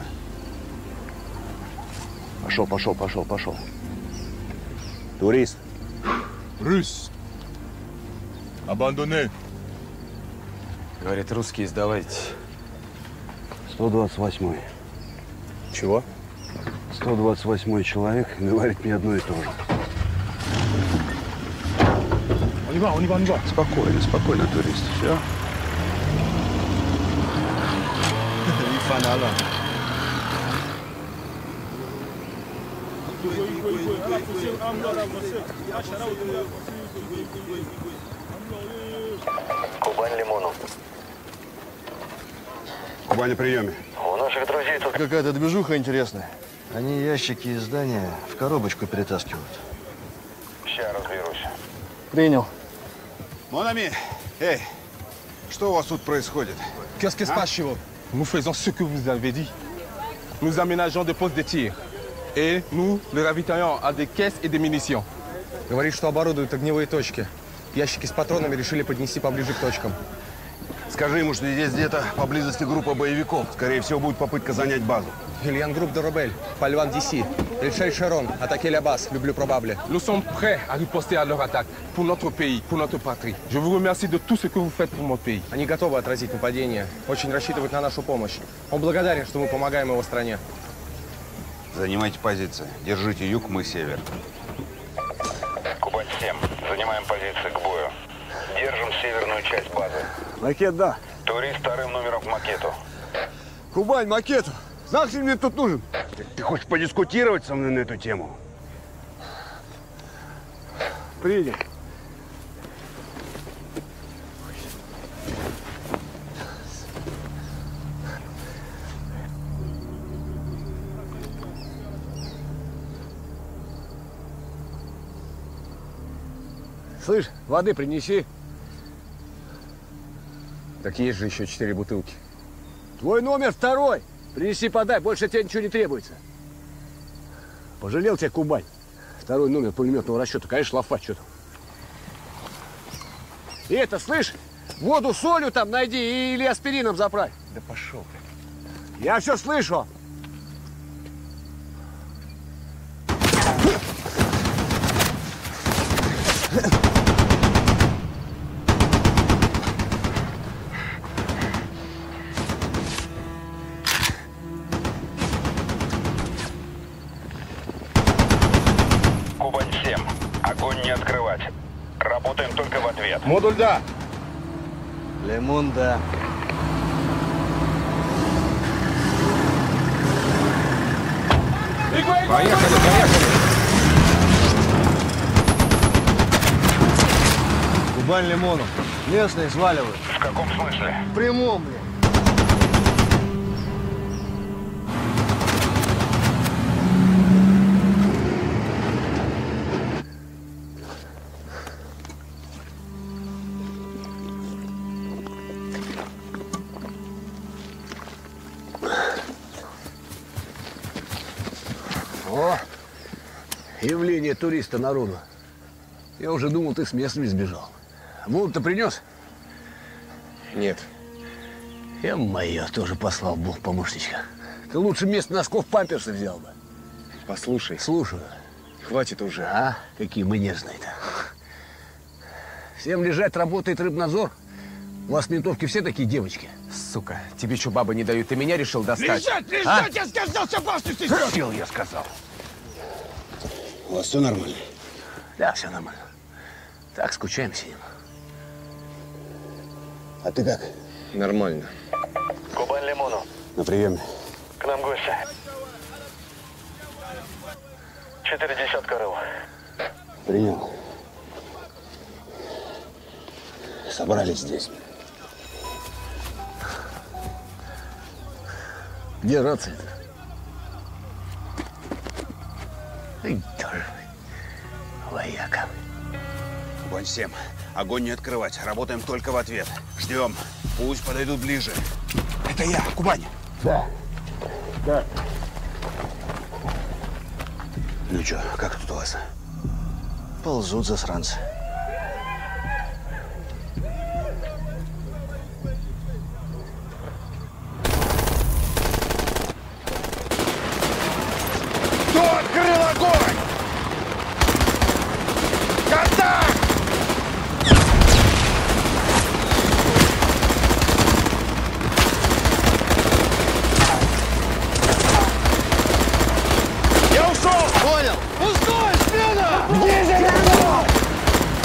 Пошел, пошел, пошел, пошел. Турист. Russe. Abandonné. Говорит, русские, сдавайте. 128-й. Чего? 128-й человек говорит мне одно и то же. On y va, on y va, on y va. Спокойно, спокойно, турист. Все. Кубань Лимону. Кубань, приеме. У наших друзей тут какая-то движуха интересная. Они ящики из здания в коробочку перетаскивают. Сейчас разберусь. Принял. Монами, эй, что у вас тут происходит? Qu'est-ce qui se passe chez vous? Nous faisons ce que vous avez dit. Nous aménageons des postes de tir. Et nous le ravitaillons à des caisses et des munitions. Говорит, что оборудуют огневые точки. Ящики с патронами решили поднести поближе к точкам. Скажи ему, что здесь где-то поблизости группа боевиков. Скорее всего, будет попытка занять базу. Ильян Групп de Rebelle, Пальван DC, Эльшель Шерон, attaquez la base, le bleu probable. Nous sommes prêts à riposter à leur attaque pour notre pays, pour notre patrie. Je vous remercie de tout ce que vous faites pour mon pays. Они готовы отразить нападение, очень рассчитывают на нашу помощь. Он благодарен, что мы помогаем его стране. Занимайте позиции. Держите юг, мы север. Кубань-7. Занимаем позиции к бою. Держим северную часть базы. Макет, да. Турист вторым номером к макету. Кубань, макету. Нахрен мне тут нужен? Ты хочешь подискутировать со мной на эту тему? Принял. Слышь, воды принеси. Так есть же еще 4 бутылки. Твой номер 2. Принеси, подай, больше тебе ничего не требуется. Пожалел тебя Кубань. 2 номер пулеметного расчета, конечно, лафа что-то. И это, слышь, воду солью там найди или аспирином заправь. Да пошел ты. Я все слышу. Кубань-7. Огонь не открывать. Работаем только в ответ. Модуль, да. Лимон, да. Поехали, поехали. Кубань Лимону. Местные сваливают. В каком смысле? В прямом, блин. О, явление туриста народу. Я уже думал, ты с местными сбежал. Мул-то принес? Нет. Моё, тоже послал Бог помощничка. Ты лучше вместо носков памперсы взял бы. Послушай. Слушаю. Хватит уже. А? Какие мы нежные-то. Всем лежать, работает рыбнадзор. У вас ментовки все такие девочки. Сука, тебе что, бабы не дают? Ты меня решил достать? Лежать, я сказал, с опасностью! Хотел, я сказал. У вас все нормально? Да, все нормально. Так, скучаем, сидим. А ты как? Нормально. Кубань Лимону. На приеме. К нам гости. 4 десятка рыл. Принял. Собрались здесь. Где рация-то? Эй, тоже вояка. Кубань-7. Огонь не открывать. Работаем только в ответ. Ждем. Пусть подойдут ближе. Это я, Кубань. Да. Да. Ну что, как тут у вас? Ползут засранцы. Кто открыл огонь? Контакт! Я ушел! Понял! Пустой! Смена! Где же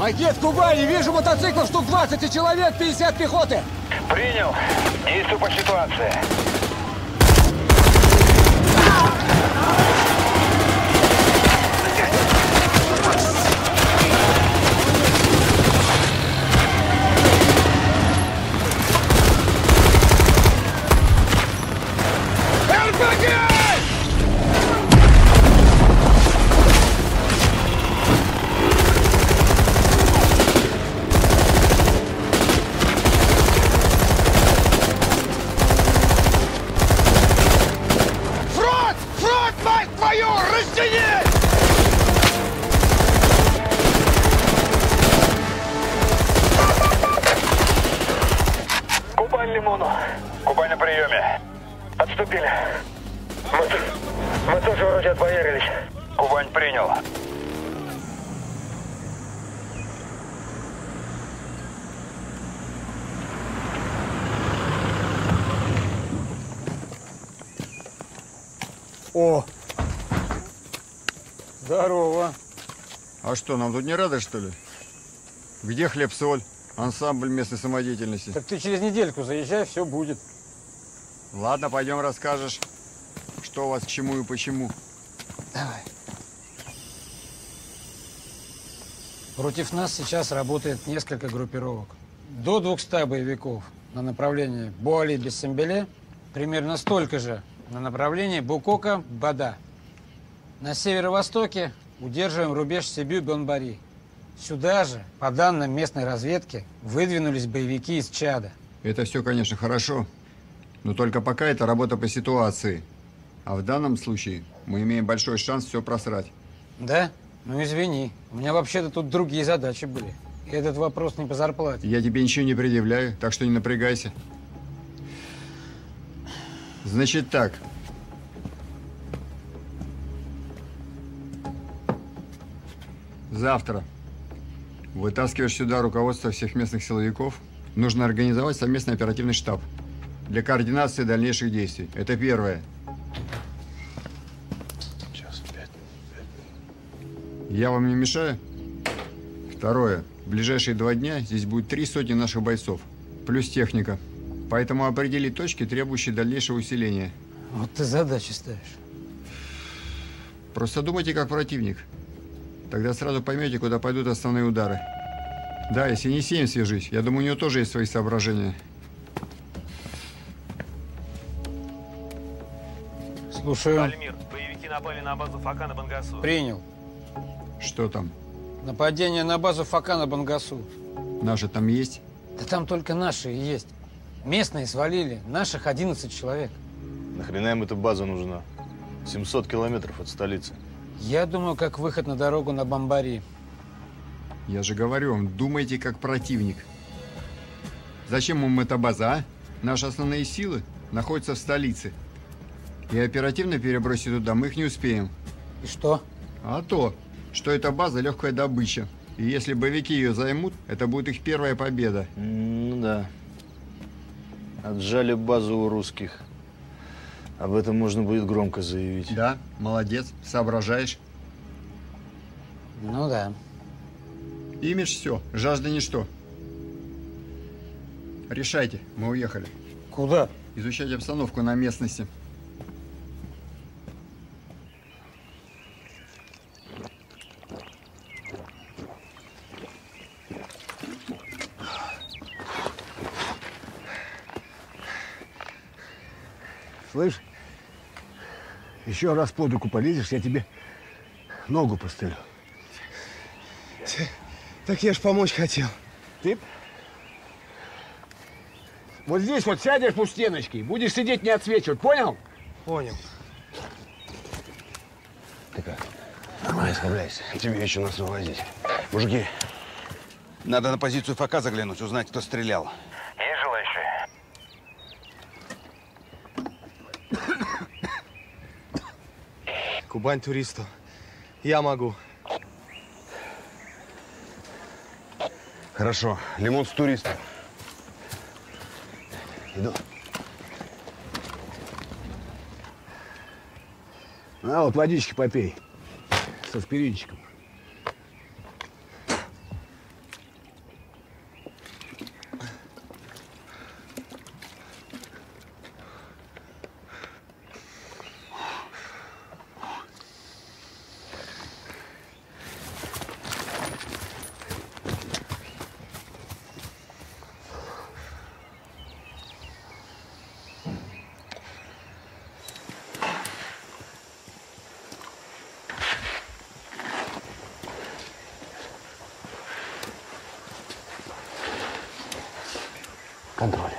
Макет, Кубани, вижу мотоциклов штук 20 и человек, 50 пехоты. Принял. Действую по ситуации. Кубань Лимону. Кубань на приеме. Отступили. Мы тоже вроде отбоярились. Кубань принял. О! Здорово. А что, нам тут не рады, что ли? Где хлеб-соль? Ансамбль местной самодеятельности. Так ты через недельку заезжай, все будет. Ладно, пойдем расскажешь, что у вас к чему и почему. Давай. Против нас сейчас работает несколько группировок. До 200 боевиков на направлении Буали-Бессембеле, примерно столько же на направлении Букока-Бада. На северо-востоке удерживаем рубеж Сибю-Бонбари. Сюда же, по данным местной разведки, выдвинулись боевики из Чада. Это все, конечно, хорошо, но только пока это работа по ситуации. А в данном случае мы имеем большой шанс все просрать. Да? Ну извини, у меня вообще-то тут другие задачи были. И этот вопрос не по зарплате. Я тебе ничего не предъявляю, так что не напрягайся. Значит так. Завтра вытаскиваешь сюда руководство всех местных силовиков. Нужно организовать совместный оперативный штаб для координации дальнейших действий. Это первое. Я вам не мешаю? Второе. В ближайшие 2 дня здесь будет 3 сотни наших бойцов, плюс техника. Поэтому определи точки, требующие дальнейшего усиления. Вот ты задачи ставишь. Просто думайте как противник. Тогда сразу поймете, куда пойдут основные удары. Да, если не Енисеем свяжись. Я думаю, у него тоже есть свои соображения. Слушаю. Альмир, боевики напали на базу Фака на Бангасу. Принял. Что там? Нападение на базу Фака на Бангасу. Наши там есть? Да там только наши и есть. Местные свалили. Наших 11 человек. Нахрена им эта база нужна? 700 километров от столицы. Я думаю, как выход на дорогу на Бомбари. Я же говорю вам, думайте как противник. Зачем им эта база, а? Наши основные силы находятся в столице. И оперативно перебросить туда мы их не успеем. И что? А то, что эта база легкая добыча. И если боевики ее займут, это будет их первая победа. Ну да. Отжали базу у русских. Об этом можно будет громко заявить. Да, молодец, соображаешь. Ну да. Имидж все, жажда ничто. Решайте, мы уехали. Куда? Изучать обстановку на местности. Слышь, еще раз под руку полезешь, я тебе ногу прострелю. Так я ж помочь хотел. Ты вот здесь вот сядешь у стеночки, будешь сидеть, не отсвечивать, понял? Понял. Ты как? Нормально справляйся. Тебе еще нас вывозить. Мужики. Надо на позицию ФК заглянуть, узнать, кто стрелял. Есть желающие? Кубань туристу. Я могу. Хорошо. Лимон с туристом. Иду. А вот водички попей. С аспиринчиком. Контроль.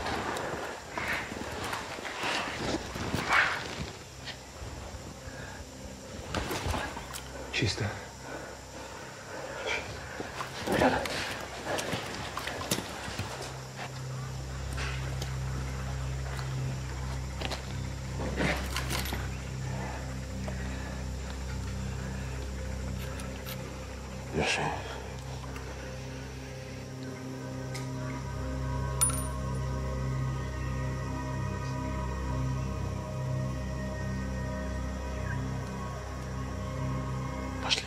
Чисто. Дыши. Пошли.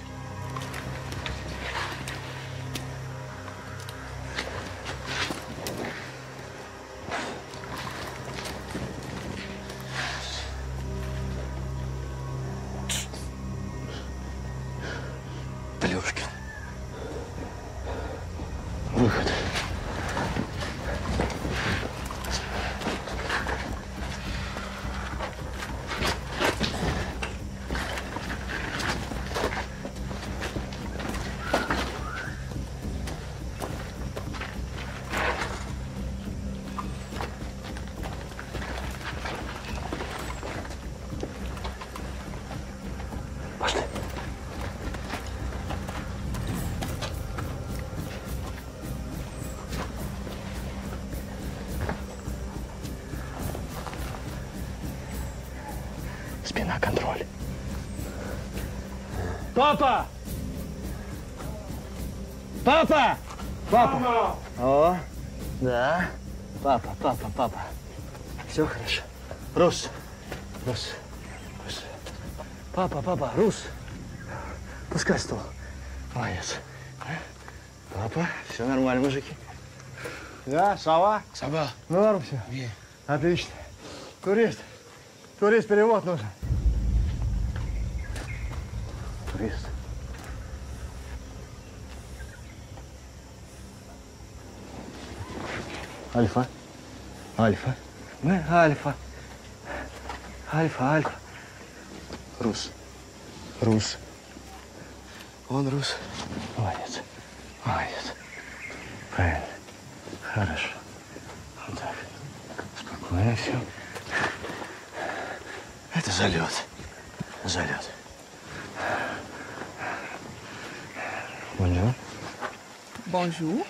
Плюшкин. Выход. Пошли. Спина, контроль. Папа! Папа! Папа! О, да. Папа, папа, папа. Все хорошо. Рус. Рус. Рус. Папа, папа, Рус. Пускай стол. Молодец. Папа, все нормально, мужики. Да, сова? Сова. Ну, норм все. Отлично. Турист. Турист, перевод нужен. Турист. Альфа. Альфа. Мы Альфа. Альфа, Альфа. Рус. Рус. Он рус. Молодец. Молодец. Правильно. Хорошо. Вот так. Спокойно все. Это залет. Залет. Бонжур. Бонжур.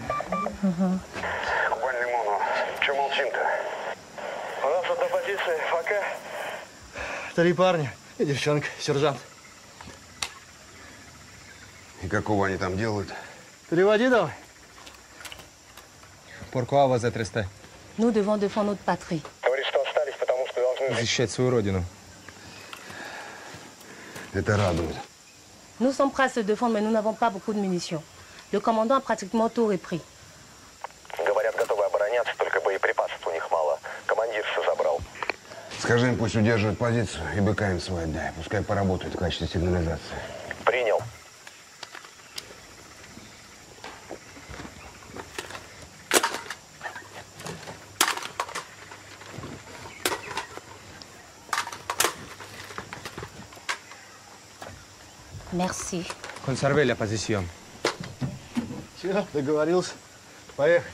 Лимону. Че молчим-то? У нас тут на позиции ФК. 3 парня и девчонка, сержант. И какого они там делают? Переводи давай. Pourquoi vous êtes restés? Nous devons défendre notre patrie. Говорит, что остались, потому что должны... Защищать свою родину. Это радует. Nous sommes prêts à se défendre, mais nous n'avons pas beaucoup de munitions. Le commandant a pratiquement tout repris. Говорят, готовы обороняться, только боеприпасов у них мало. Командир все забрал. Скажи им, пусть удерживают позицию и БК им свой отдай. Пускай поработают в качестве сигнализации. Принял. Merci. Conservez la position. Все, договорился. Поехали.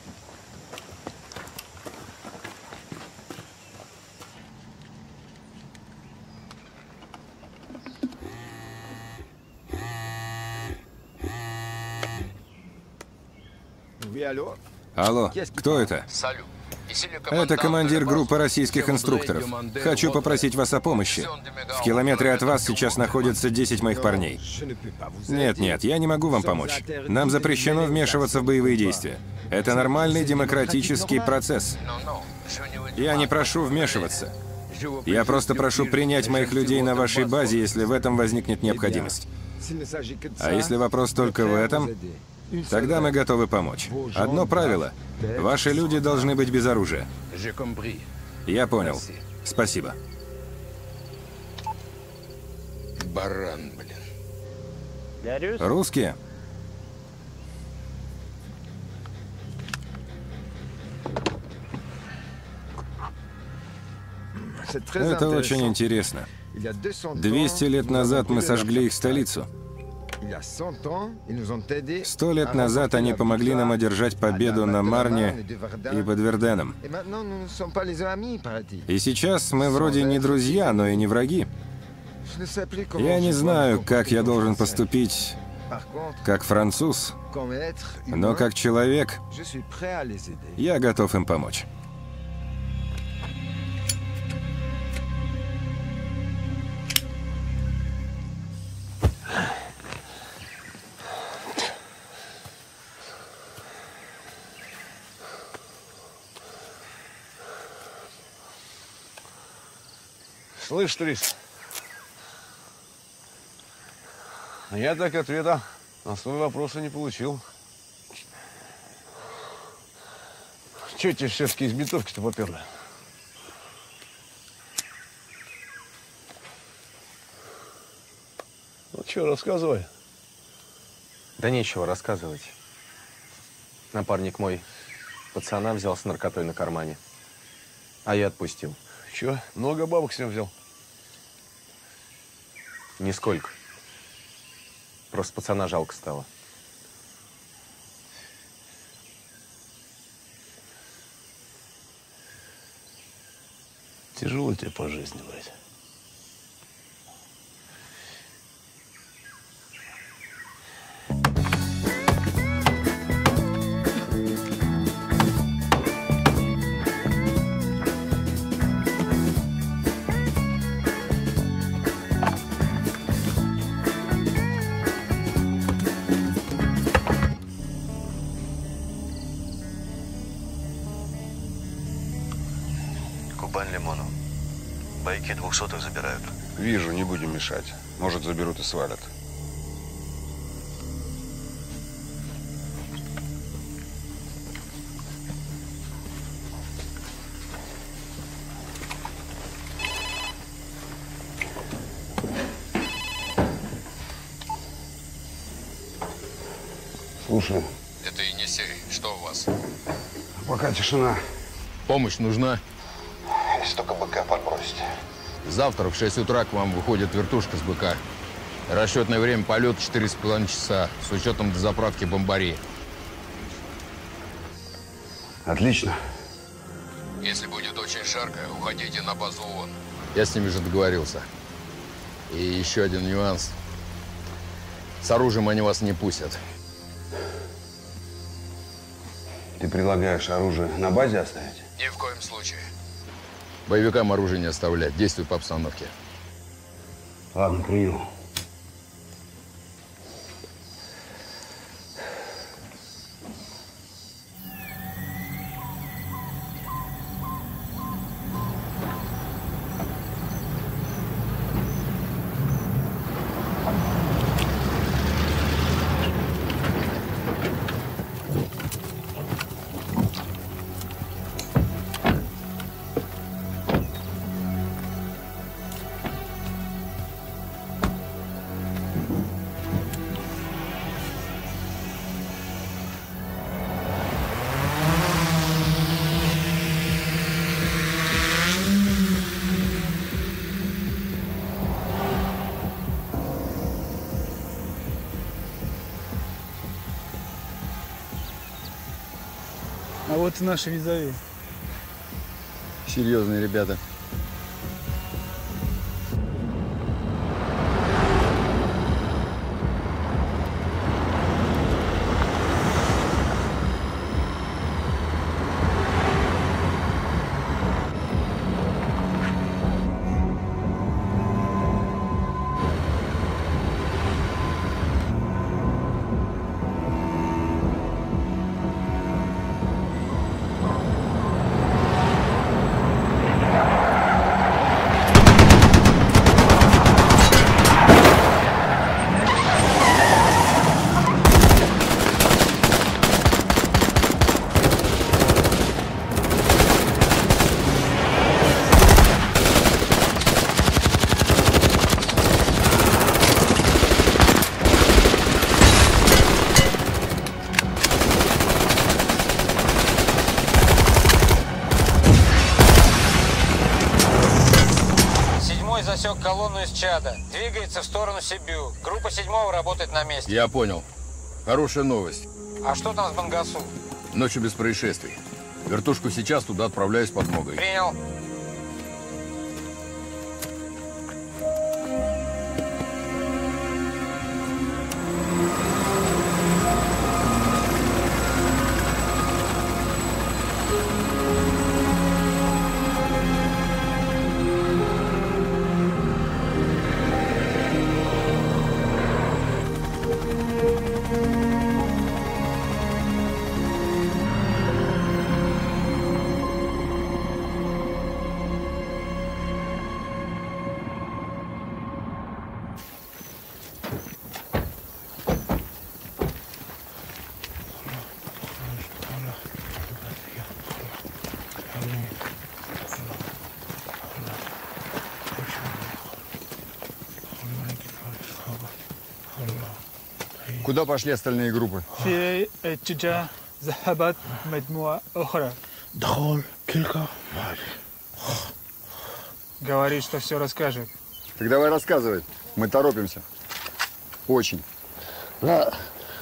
Алло, кто это? Это командир группы российских инструкторов. Хочу попросить вас о помощи. В километре от вас сейчас находится 10 моих парней. Нет, я не могу вам помочь. Нам запрещено вмешиваться в боевые действия. Это нормальный демократический процесс. Я не прошу вмешиваться. Я просто прошу принять моих людей на вашей базе, если в этом возникнет необходимость. А если вопрос только в этом, тогда мы готовы помочь. Одно правило. Ваши люди должны быть без оружия. Я понял. Спасибо. Баран, блин. Русские? Это очень интересно. 200 лет назад мы сожгли их столицу. 100 лет назад они помогли нам одержать победу на Марне и под Верденом. И сейчас мы вроде не друзья, но и не враги. Я не знаю, как я должен поступить как француз, но как человек я готов им помочь. Слышь, турист, я так ответа на свой вопрос и не получил. Чего тебе все-таки из битовки-то поперли? Ну что, рассказывай. Да нечего рассказывать. Напарник мой пацана взял с наркотой на кармане, а я отпустил. Че, много бабок с ним взял? Нисколько. Просто пацана жалко стало. Тяжело тебе по жизни, блядь. Кубань лимону. Байки 200-х забирают. Вижу, не будем мешать. Может, заберут и свалят. Слушаю. Это Енисей. Что у вас? Пока тишина. Помощь нужна? Если только БК подбросите. Завтра в 6 утра к вам выходит вертушка с БК. Расчетное время полета 4,5 часа, с учетом дозаправки бомбари. Отлично. Если будет очень жарко, уходите на базу ООН. Я с ними же договорился. И еще один нюанс. С оружием они вас не пустят. Ты предлагаешь оружие на базе оставить? Ни в коем случае. Боевикам оружие не оставлять. Действуй по обстановке. Ладно, принял. А вот и наши визави. Серьезные ребята. колонну из Чада. Двигается в сторону Сибю. Группа 7-го работает на месте. Я понял. Хорошая новость. А что там с Бангасу? Ночью без происшествий. Вертушку сейчас, туда отправляюсь подмогой. Принял. Куда пошли остальные группы? Говорит, что все расскажет. Так давай рассказывай. Мы торопимся. Очень. Да.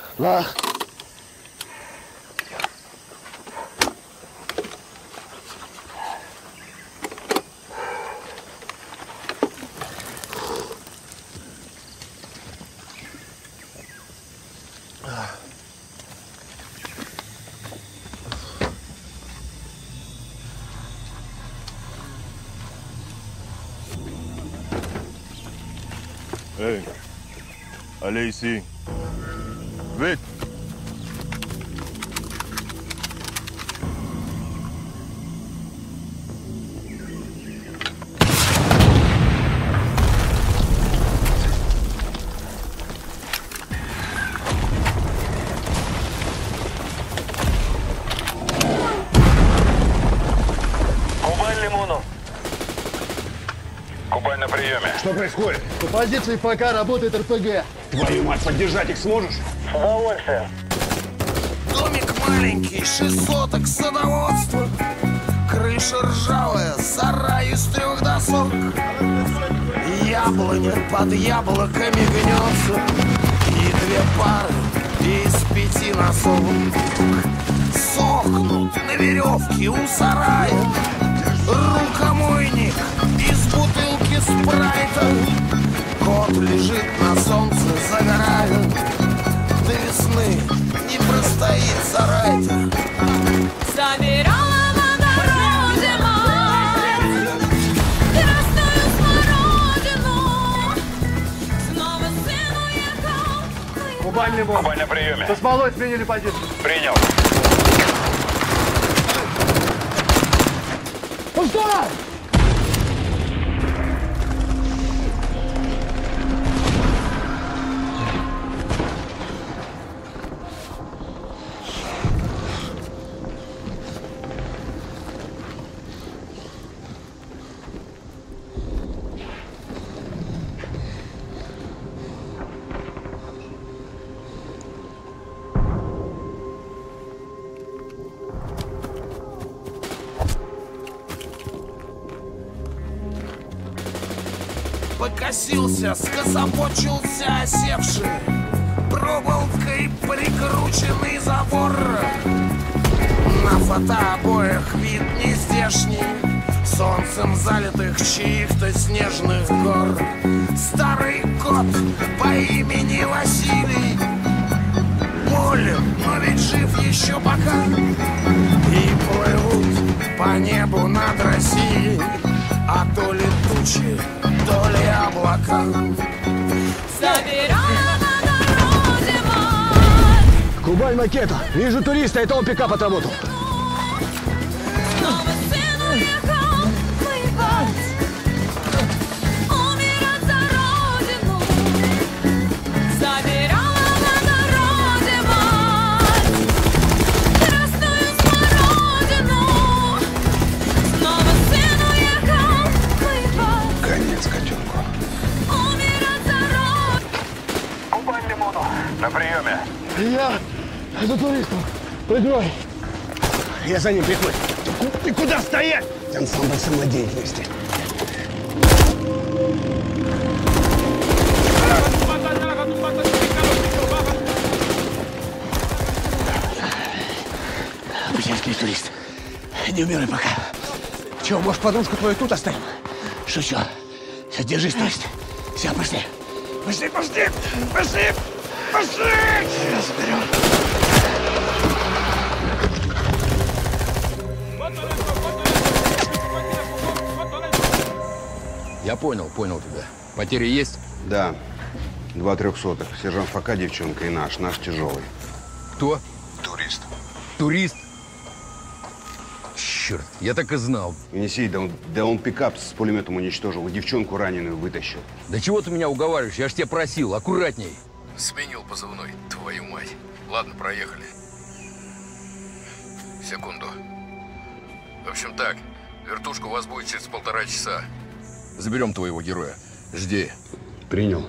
Hey, allez ici. Vite. Кубань Лимону. Кубань на приеме. Что происходит? По позиции ФК работает РПГ. Твою мать, поддержать их сможешь? С удовольствием. Домик маленький, 6 соток садоводства. Крыша ржавая, сарай из 3 досок. Яблоня под яблоками гнется. И 2 пары из 5 носов сохнут на веревке у сарая. Рукомойник из бутылки спрайта. Кот лежит на солнце, загорает. До весны не простоит сарай-то. Собирала на дороге мать красную смородину. Снова сын уехал. Кубань Лимон. Кубань на приеме. Со смолой сменили позицию. Принял. Пустой! Покосился, скособочился осевший, проволокой прикрученный забор. На фотообоях вид нездешний, солнцем залитых чьих-то снежных гор. Старый кот по имени Василий болен, но ведь жив еще пока. И плывут по небу над Россией, а то ли тучи, то ли облака. Собирала на дороге мать. Кубань макета. Вижу туриста, это он пикап отработал. Снова сын уехал воевать. Умирать за родину. Собирала на дороге мать красную смородину. Снова сын уехал воевать. Конец котенку. Умирать за родину. Кубань Лимону. На приеме. Я за туристом. Прикрой. Я за ним прикрой. Ты куда стоять? Ансамбль самодеятельности. Не умирай пока. Чего, может, подружку твою тут оставим? Шучу. Все, держись, Тост. Все, пошли. Пошли, пошли, пошли, пошли! Сейчас заберем. Я понял тебя. Потери есть? Да. 2 300. Сержант Фока, девчонка, и наш тяжелый. Кто? Турист. Турист? Черт, я так и знал. Енисей, да он пикап с пулеметом уничтожил, девчонку раненую вытащил. Да чего ты меня уговариваешь? Я ж тебя просил, аккуратней. Сменил позывной, твою мать. Ладно, проехали. Секунду. В общем так, вертушка у вас будет через 1,5 часа. Заберем твоего героя. Жди. Принял.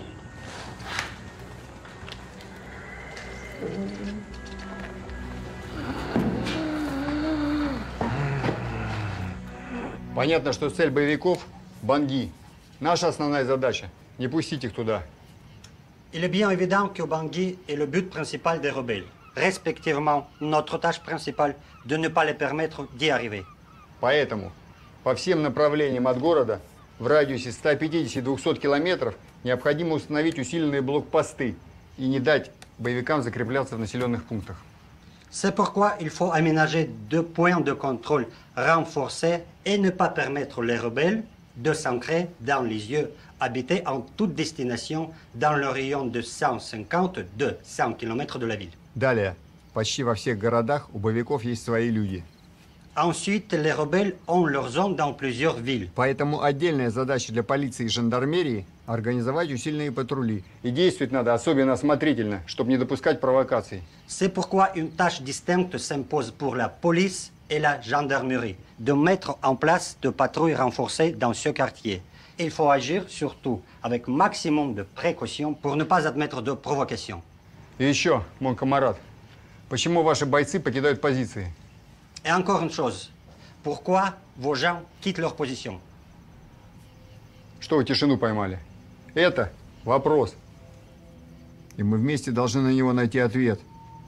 Понятно, что цель боевиков – Банги. Наша основная задача – не пустить их туда. Il est bien évident que Bangui est le but principal des rebelles. Respectivement, notre tâche principale de ne pas les permettre d'y arriver. Поэтому по всем направлениям от города в радиусе 150-200 километров необходимо установить усиленные блокпосты и не дать боевикам закрепляться в населенных пунктах. C'est pourquoi il faut aménager 2 points de contrôle renforcés et ne pas permettre les rebelles de s'ancrer dans les lieux habités en toute destination dans le rayon de 150-200 km de la ville. Далее. Почти во всех городах у боевиков есть свои люди. Ensuite, les rebelles ont leur zone dans plusieurs villes. Поэтому отдельная задача для полиции и жандармерии – организовать усиленные патрули. И действовать надо особенно осмотрительно, чтобы не допускать провокаций. C'est pourquoi une tâche distincte s'impose pour la police et la gendarmerie, de mettre en place de patrouilles renforcées dans ce quartier. Il faut agir surtout avec maximum de précaution pour ne pas admettre de provocation. И еще, мой камарад, почему ваши бойцы покидают позиции? Et encore une chose, pourquoi vos gens quittent leur position? Что вы тишину поймали? Это вопрос. И мы вместе должны на него найти ответ.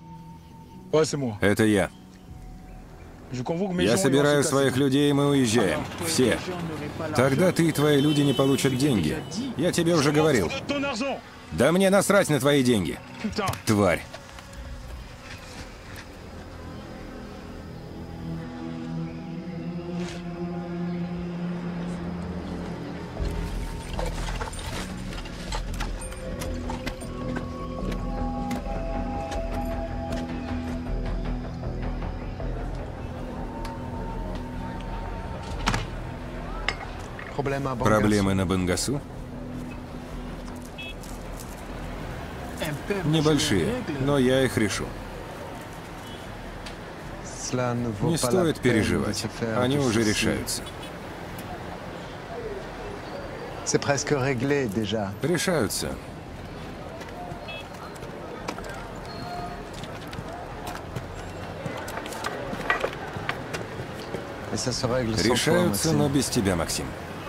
Это я. Я собираю своих людей, и мы уезжаем. Все. Тогда ты и твои люди не получат деньги. Я тебе уже говорил. Да мне насрать на твои деньги. Тварь. Проблемы на Бангасу? Небольшие, но я их решу. Не стоит переживать, они уже решаются. Решаются. Решаются, но без тебя, Максим.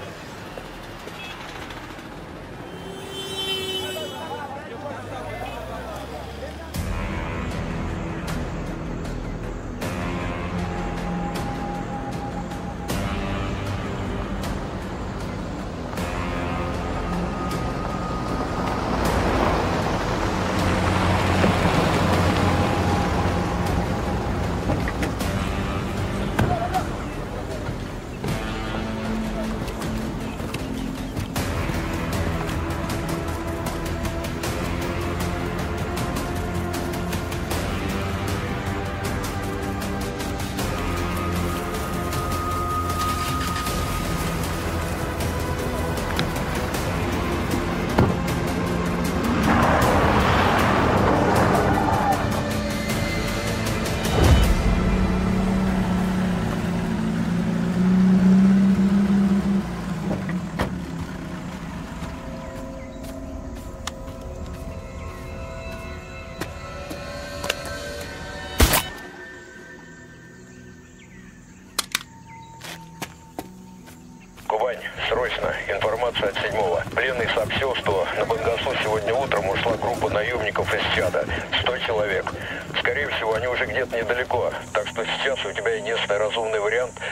Срочно. Информация от 7-го. Пленный сообщил, что на Бангасу сегодня утром ушла группа наемников из Чада. 100 человек. Скорее всего, они уже где-то недалеко. Так что сейчас у тебя единственный разумный вариант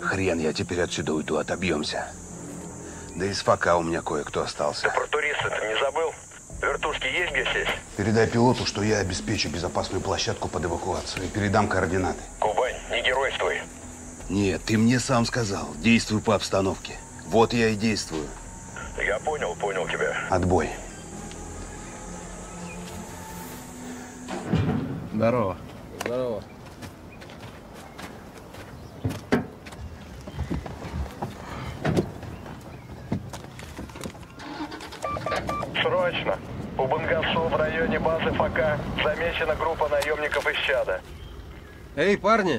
Хрен я теперь отсюда уйду, отобьемся. Да из ФК у меня кое-кто остался. Ты про туриста-то не забыл? Вертушки есть где сесть? Передай пилоту, что я обеспечу безопасную площадку под эвакуацию и передам координаты. Кубань, не геройствуй. Нет, ты мне сам сказал. Действуй по обстановке. Вот я и действую. Я понял тебя. Отбой. Здорово. Здорово. Срочно. У Бангасу в районе базы ФК замечена группа наемников из Чада. Эй, парни!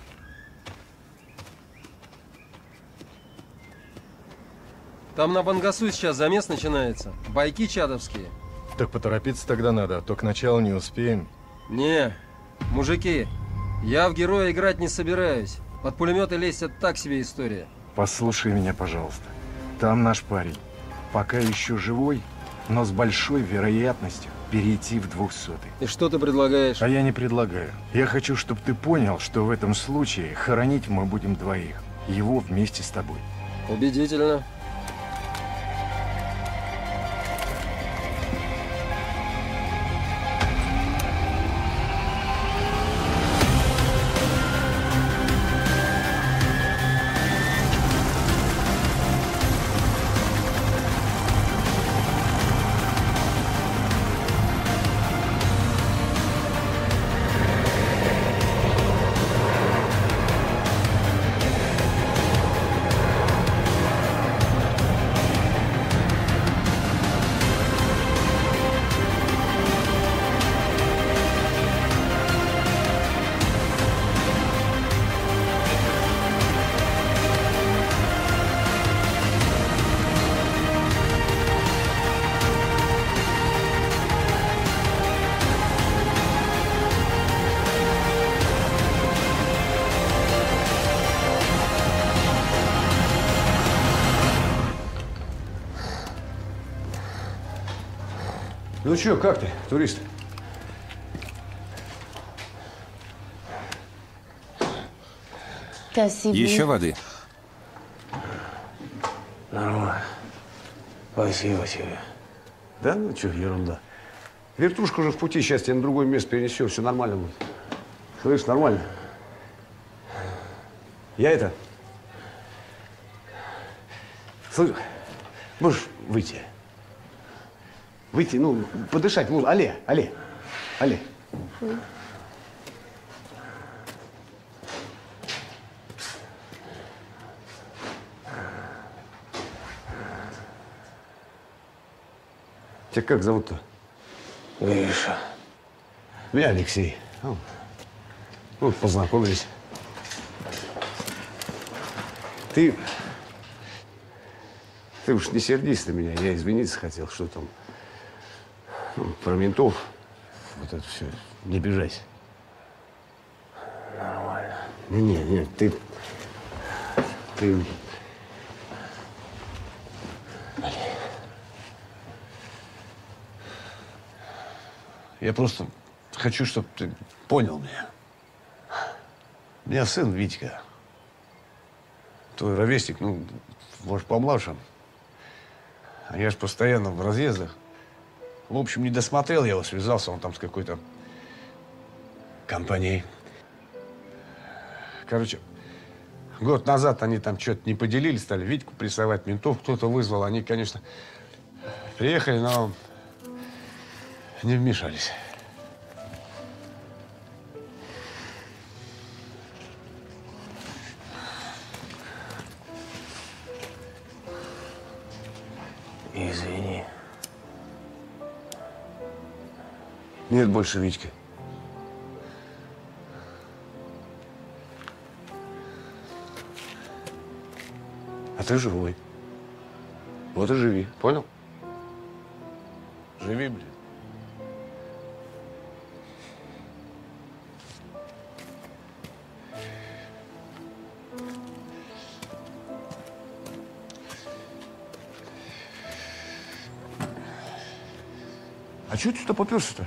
Там на Бангасу сейчас замес начинается. Бойки чадовские. Так поторопиться тогда надо, а то к началу не успеем. Не, мужики, я в героя играть не собираюсь. Под пулеметы лезть — это так себе история. Послушай меня, пожалуйста. Там наш парень. Пока еще живой, но с большой вероятностью перейти в 200-й. И что ты предлагаешь? А я не предлагаю. Я хочу, чтобы ты понял, что в этом случае хоронить мы будем двоих. Его вместе с тобой. Убедительно. Ну чё, как ты, турист? Еще воды? Нормально. Спасибо тебе. Да ну чё, ерунда. Вертушка уже в пути, сейчас тебя на другое место перенесем, все нормально будет. Слышь, нормально. Я это... Слышь, можешь выйти? Выйти, ну, подышать, ну, алле. Тебя как зовут-то? Гриша. Меня Алексей. Вот, познакомились. Ты уж не сердись на меня, я извиниться хотел, что там. Ну, про ментов, вот это все, не обижайся. Нормально. Нет, ты... Я просто хочу, чтобы ты понял меня. У меня сын Витька. Твой ровесник, ну, может, помладше. А я ж постоянно в разъездах. В общем, не досмотрел я его, связался он там с какой-то компанией. Короче, год назад они там что-то не поделили, стали Витьку прессовать, ментов кто-то вызвал. Они, конечно, приехали, но не вмешались. Извини. Нет больше Витьки. А ты живой. Вот и живи, понял? Живи, блин. А чего ты сюда попёрся-то?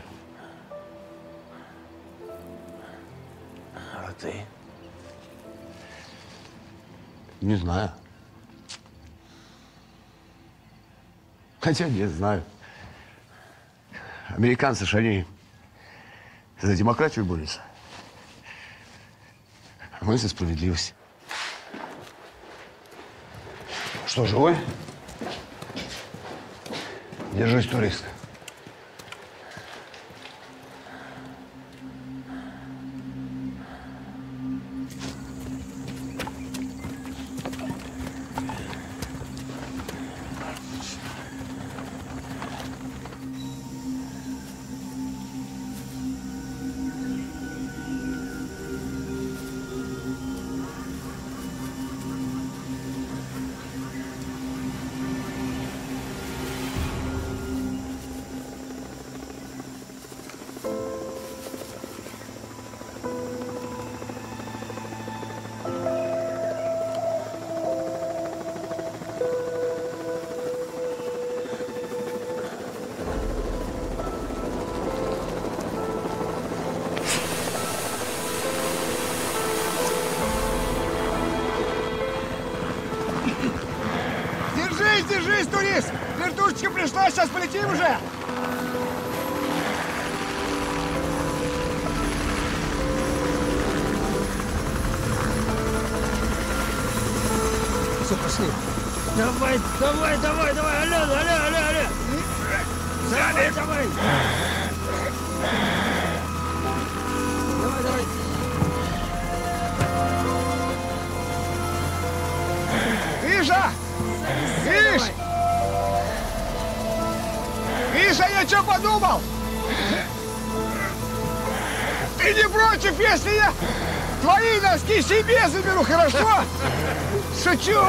А ты? Не знаю. Хотя не знаю. Американцы же они за демократию борются. А мы за справедливость. Что, живой? Держись, турист. Держись, турист! Вертушечка пришла, сейчас полетим уже! Все, пошли. Давай, алло! Давай! Иша! Иша, я что подумал? Ты не против, если я твои носки себе заберу, хорошо? Шучу!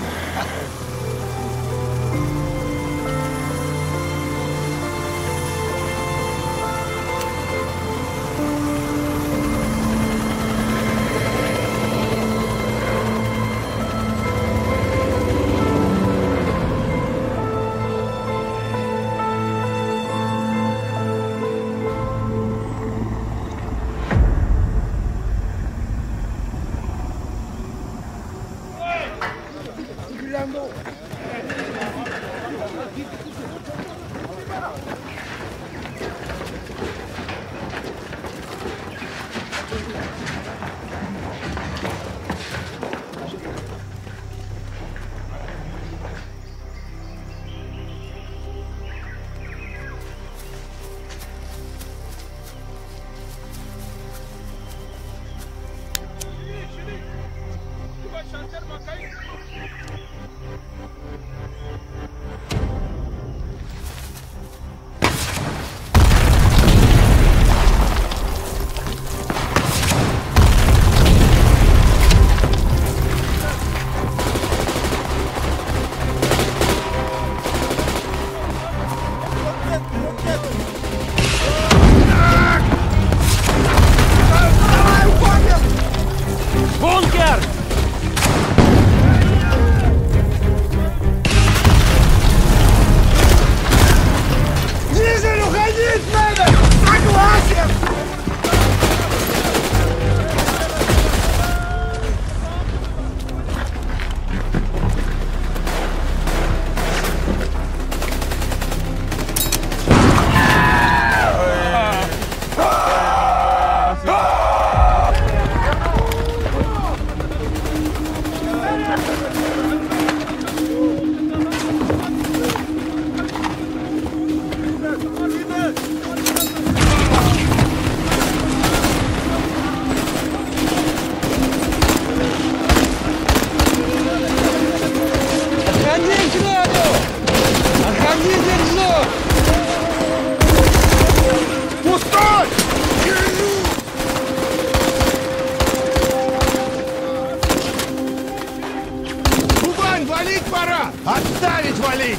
Отставить валить!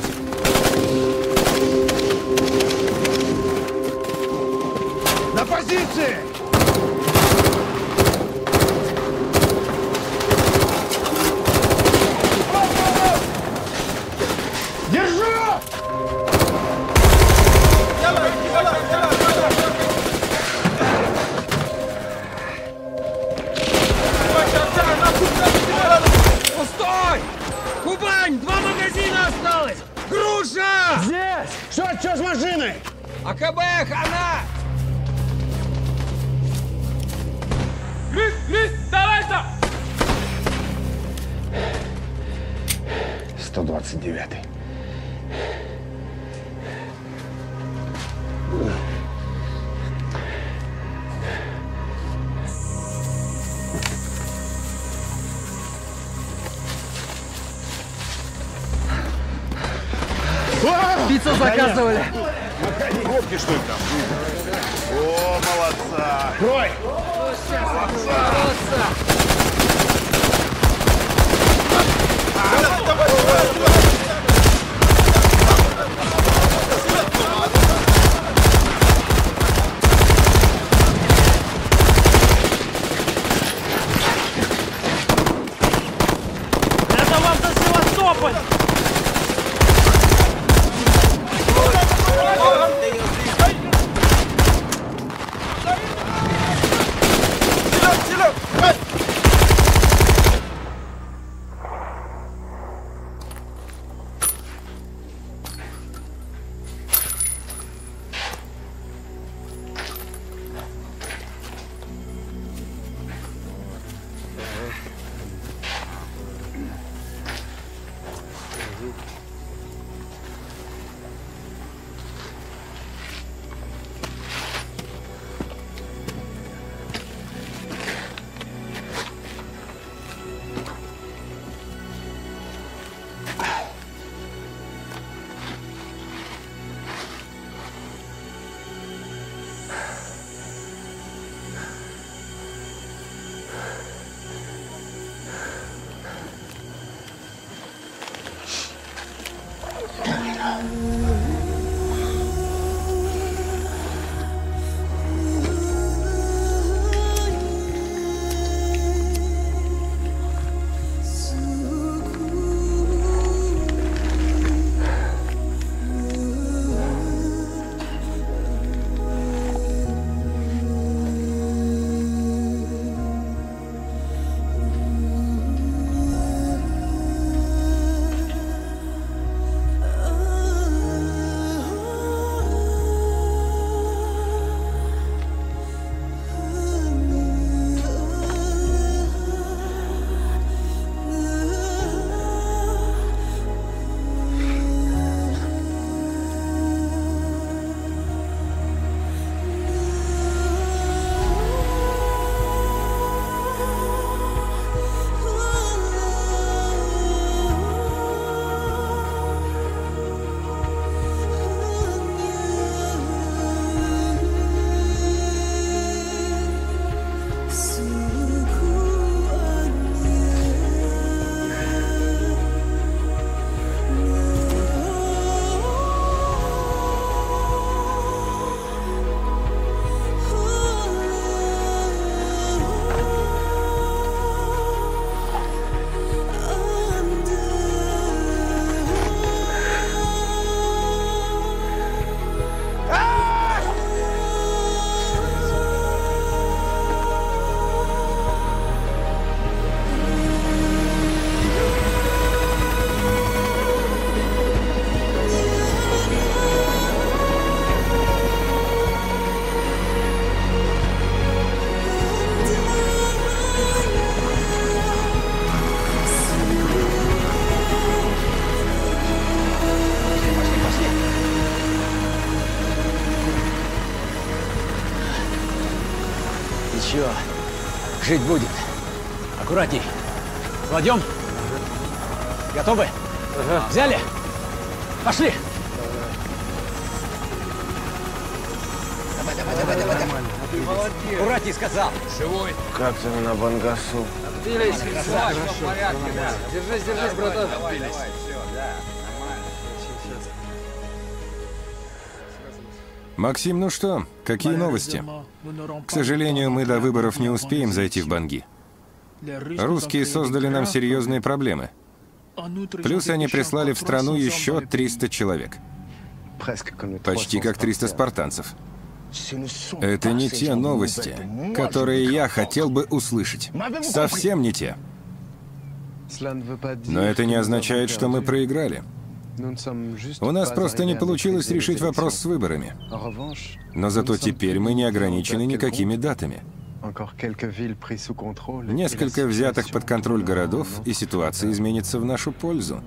На позиции! Держу! Пустой! машины! АКБ, хана! Давай-то! 129-й. Пиццу заказывали. Коробки, что ли, там? О, молодца! Крой! Это вам за Севастополь! Ничего, жить будет. Аккуратней. Кладем. Готовы? Взяли? Пошли. Давай. Аккуратней, сказал. Живой. Как ты на Бангасу? Отбились. Все в порядке, да. Держись, братан. Максим, ну что, какие новости? К сожалению, мы до выборов не успеем зайти в Банги. Русские создали нам серьезные проблемы. Плюс они прислали в страну еще 300 человек. Почти как 300 спартанцев. Это не те новости, которые я хотел бы услышать. Совсем не те. Но это не означает, что мы проиграли. У нас просто не получилось решить вопрос с выборами. Но зато теперь мы не ограничены никакими датами. Несколько взятых под контроль городов, и ситуация изменится в нашу пользу.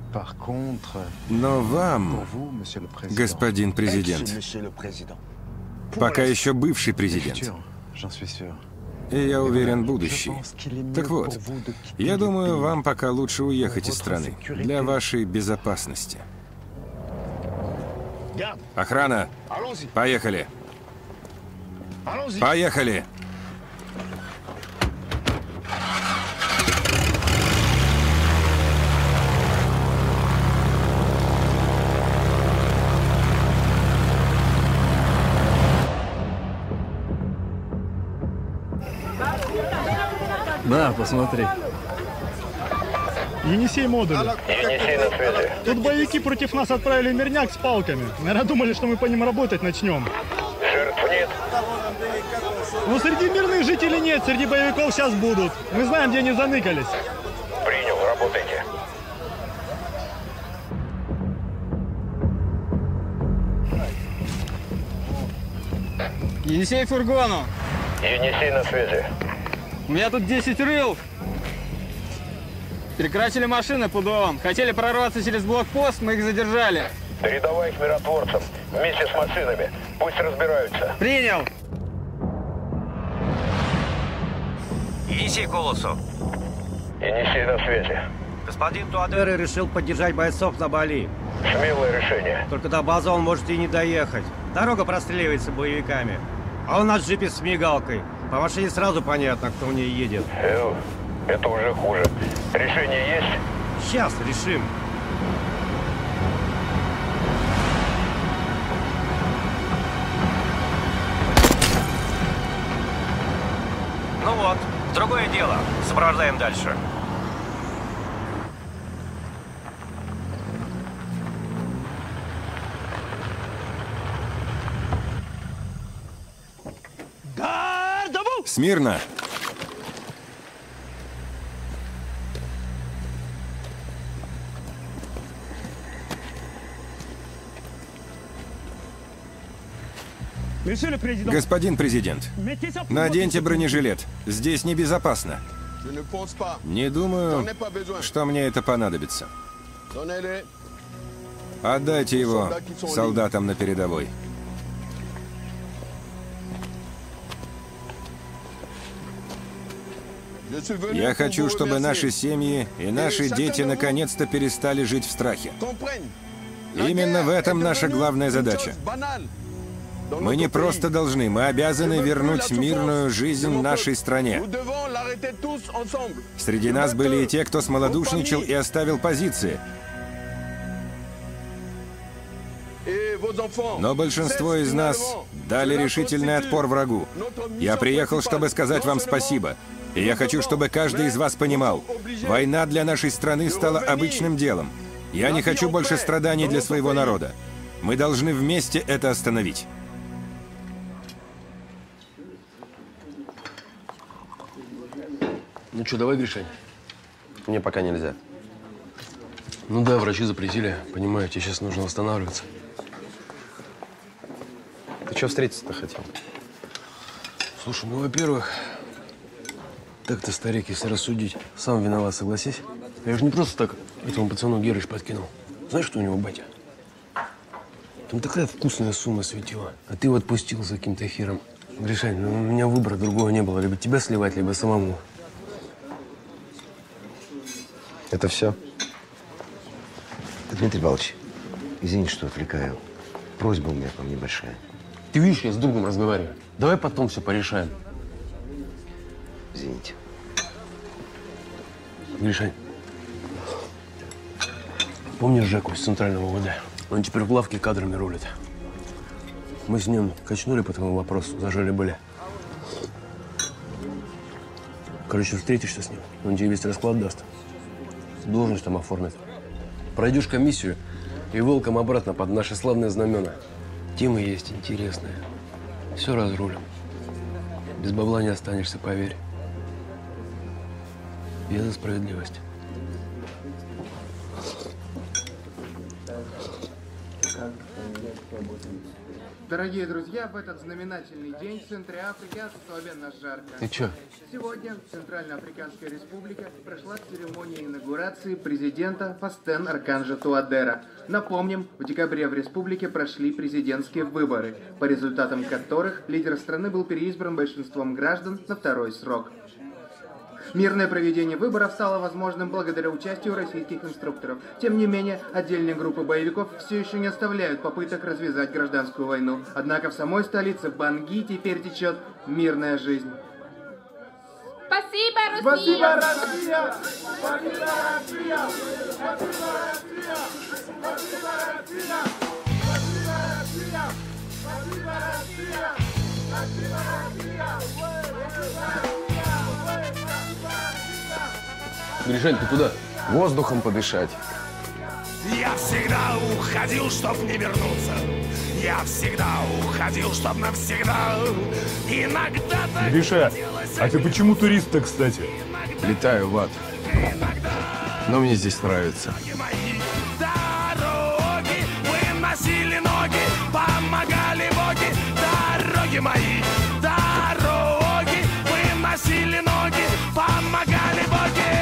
Но вам, господин президент, пока еще бывший президент, и я уверен, будущий. Так вот, я думаю, вам пока лучше уехать из страны для вашей безопасности. Охрана, поехали. Поехали. На, посмотри. Енисей модуль. Енисей на связи. Тут боевики против нас отправили мирняк с палками. Наверное, думали, что мы по ним работать начнем. Жертв нет? Ну, среди мирных жителей нет, среди боевиков сейчас будут. Мы знаем, где они заныкались. Принял, работайте. Енисей фургону. Енисей на связи. У меня тут 10 рыл. Перекрасили машины ПУДО. Хотели прорваться через блокпост, мы их задержали. Передавай их миротворцам вместе с машинами. Пусть разбираются. Принял. Енисей Колосу. Енисей на связи. Господин Туадеры решил поддержать бойцов на Бали. Смелое решение. Только до базы он может и не доехать. Дорога простреливается боевиками. А у нас джипе с мигалкой. По машине сразу понятно, кто в ней едет. Это уже хуже. Решение есть? Сейчас решим. Ну вот, другое дело. Сопровождаем дальше. Смирно! Господин президент, наденьте бронежилет. Здесь небезопасно. Не думаю, что мне это понадобится. Отдайте его солдатам на передовой. Я хочу, чтобы наши семьи и наши дети наконец-то перестали жить в страхе. Именно в этом наша главная задача. Мы не просто должны, мы обязаны вернуть мирную жизнь нашей стране. Среди нас были и те, кто смолодушничал и оставил позиции. Но большинство из нас дали решительный отпор врагу. Я приехал, чтобы сказать вам спасибо. И я хочу, чтобы каждый из вас понимал, война для нашей страны стала обычным делом. Я не хочу больше страданий для своего народа. Мы должны вместе это остановить. Ну что, давай, Гришань? Мне пока нельзя. Ну да, врачи запретили. Понимаю, тебе сейчас нужно восстанавливаться. Ты что встретиться-то хотел? Слушай, ну, во-первых, так-то, старик, если рассудить, сам виноват, согласись? Я же не просто так этому пацану Герыч подкинул. Знаешь, что у него батя? Там такая вкусная сумма светила, а ты его отпустил за каким-то хером. Гришань, ну, у меня выбора другого не было. Либо тебя сливать, либо самому. Это все? Дмитрий Павлович, извините, что отвлекаю. Просьба у меня к вам небольшая. Ты видишь, я с другом разговариваю. Давай потом все порешаем. Извините. Гришань, помнишь Жеку из центрального УВД? Он теперь в главке кадрами рулит. Мы с ним качнули по твоему вопросу, зажили-были. Короче, встретишься с ним, он тебе весь расклад даст. Должность там оформит. Пройдешь комиссию и волком обратно под наши славные знамена. Темы есть интересные. Все разрулим. Без бабла не останешься, поверь. Я за справедливость. Дорогие друзья, в этот знаменательный день в центре Африки особенно жарко. Ты чё? Сегодня в Центральноафриканской Республике прошла церемония инаугурации президента Фастен Арканджа Туадера. Напомним, в декабре в республике прошли президентские выборы, по результатам которых лидер страны был переизбран большинством граждан на второй срок. Мирное проведение выборов стало возможным благодаря участию российских инструкторов. Тем не менее, отдельные группы боевиков все еще не оставляют попыток развязать гражданскую войну. Однако в самой столице Банги теперь течет мирная жизнь. Спасибо, Россия! Спасибо, Россия! Спасибо, Россия! Спасибо, Россия! Спасибо, Россия! Спасибо, Россия! Спасибо, Россия! Гришань, ты куда? Воздухом подышать. Я всегда уходил, чтоб не вернуться. Я всегда уходил, чтоб навсегда. Иногда так Гриша, а ты почему турист-то, кстати? Летаю в ад. Но мне здесь нравится. дороги, выносили ноги, помогали боги. Дороги мои, дороги, выносили ноги, помогали боги.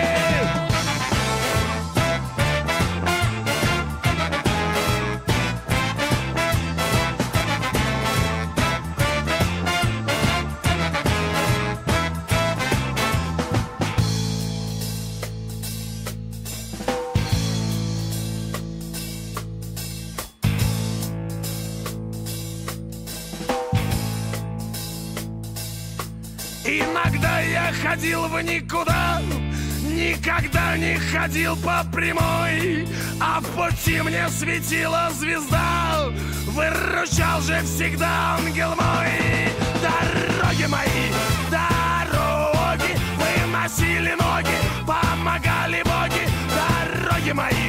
Иногда я ходил в никуда, никогда не ходил по прямой, а в пути мне светила звезда, выручал же всегда ангел мой. Дороги мои, дороги, выносили ноги, помогали боги. Дороги мои,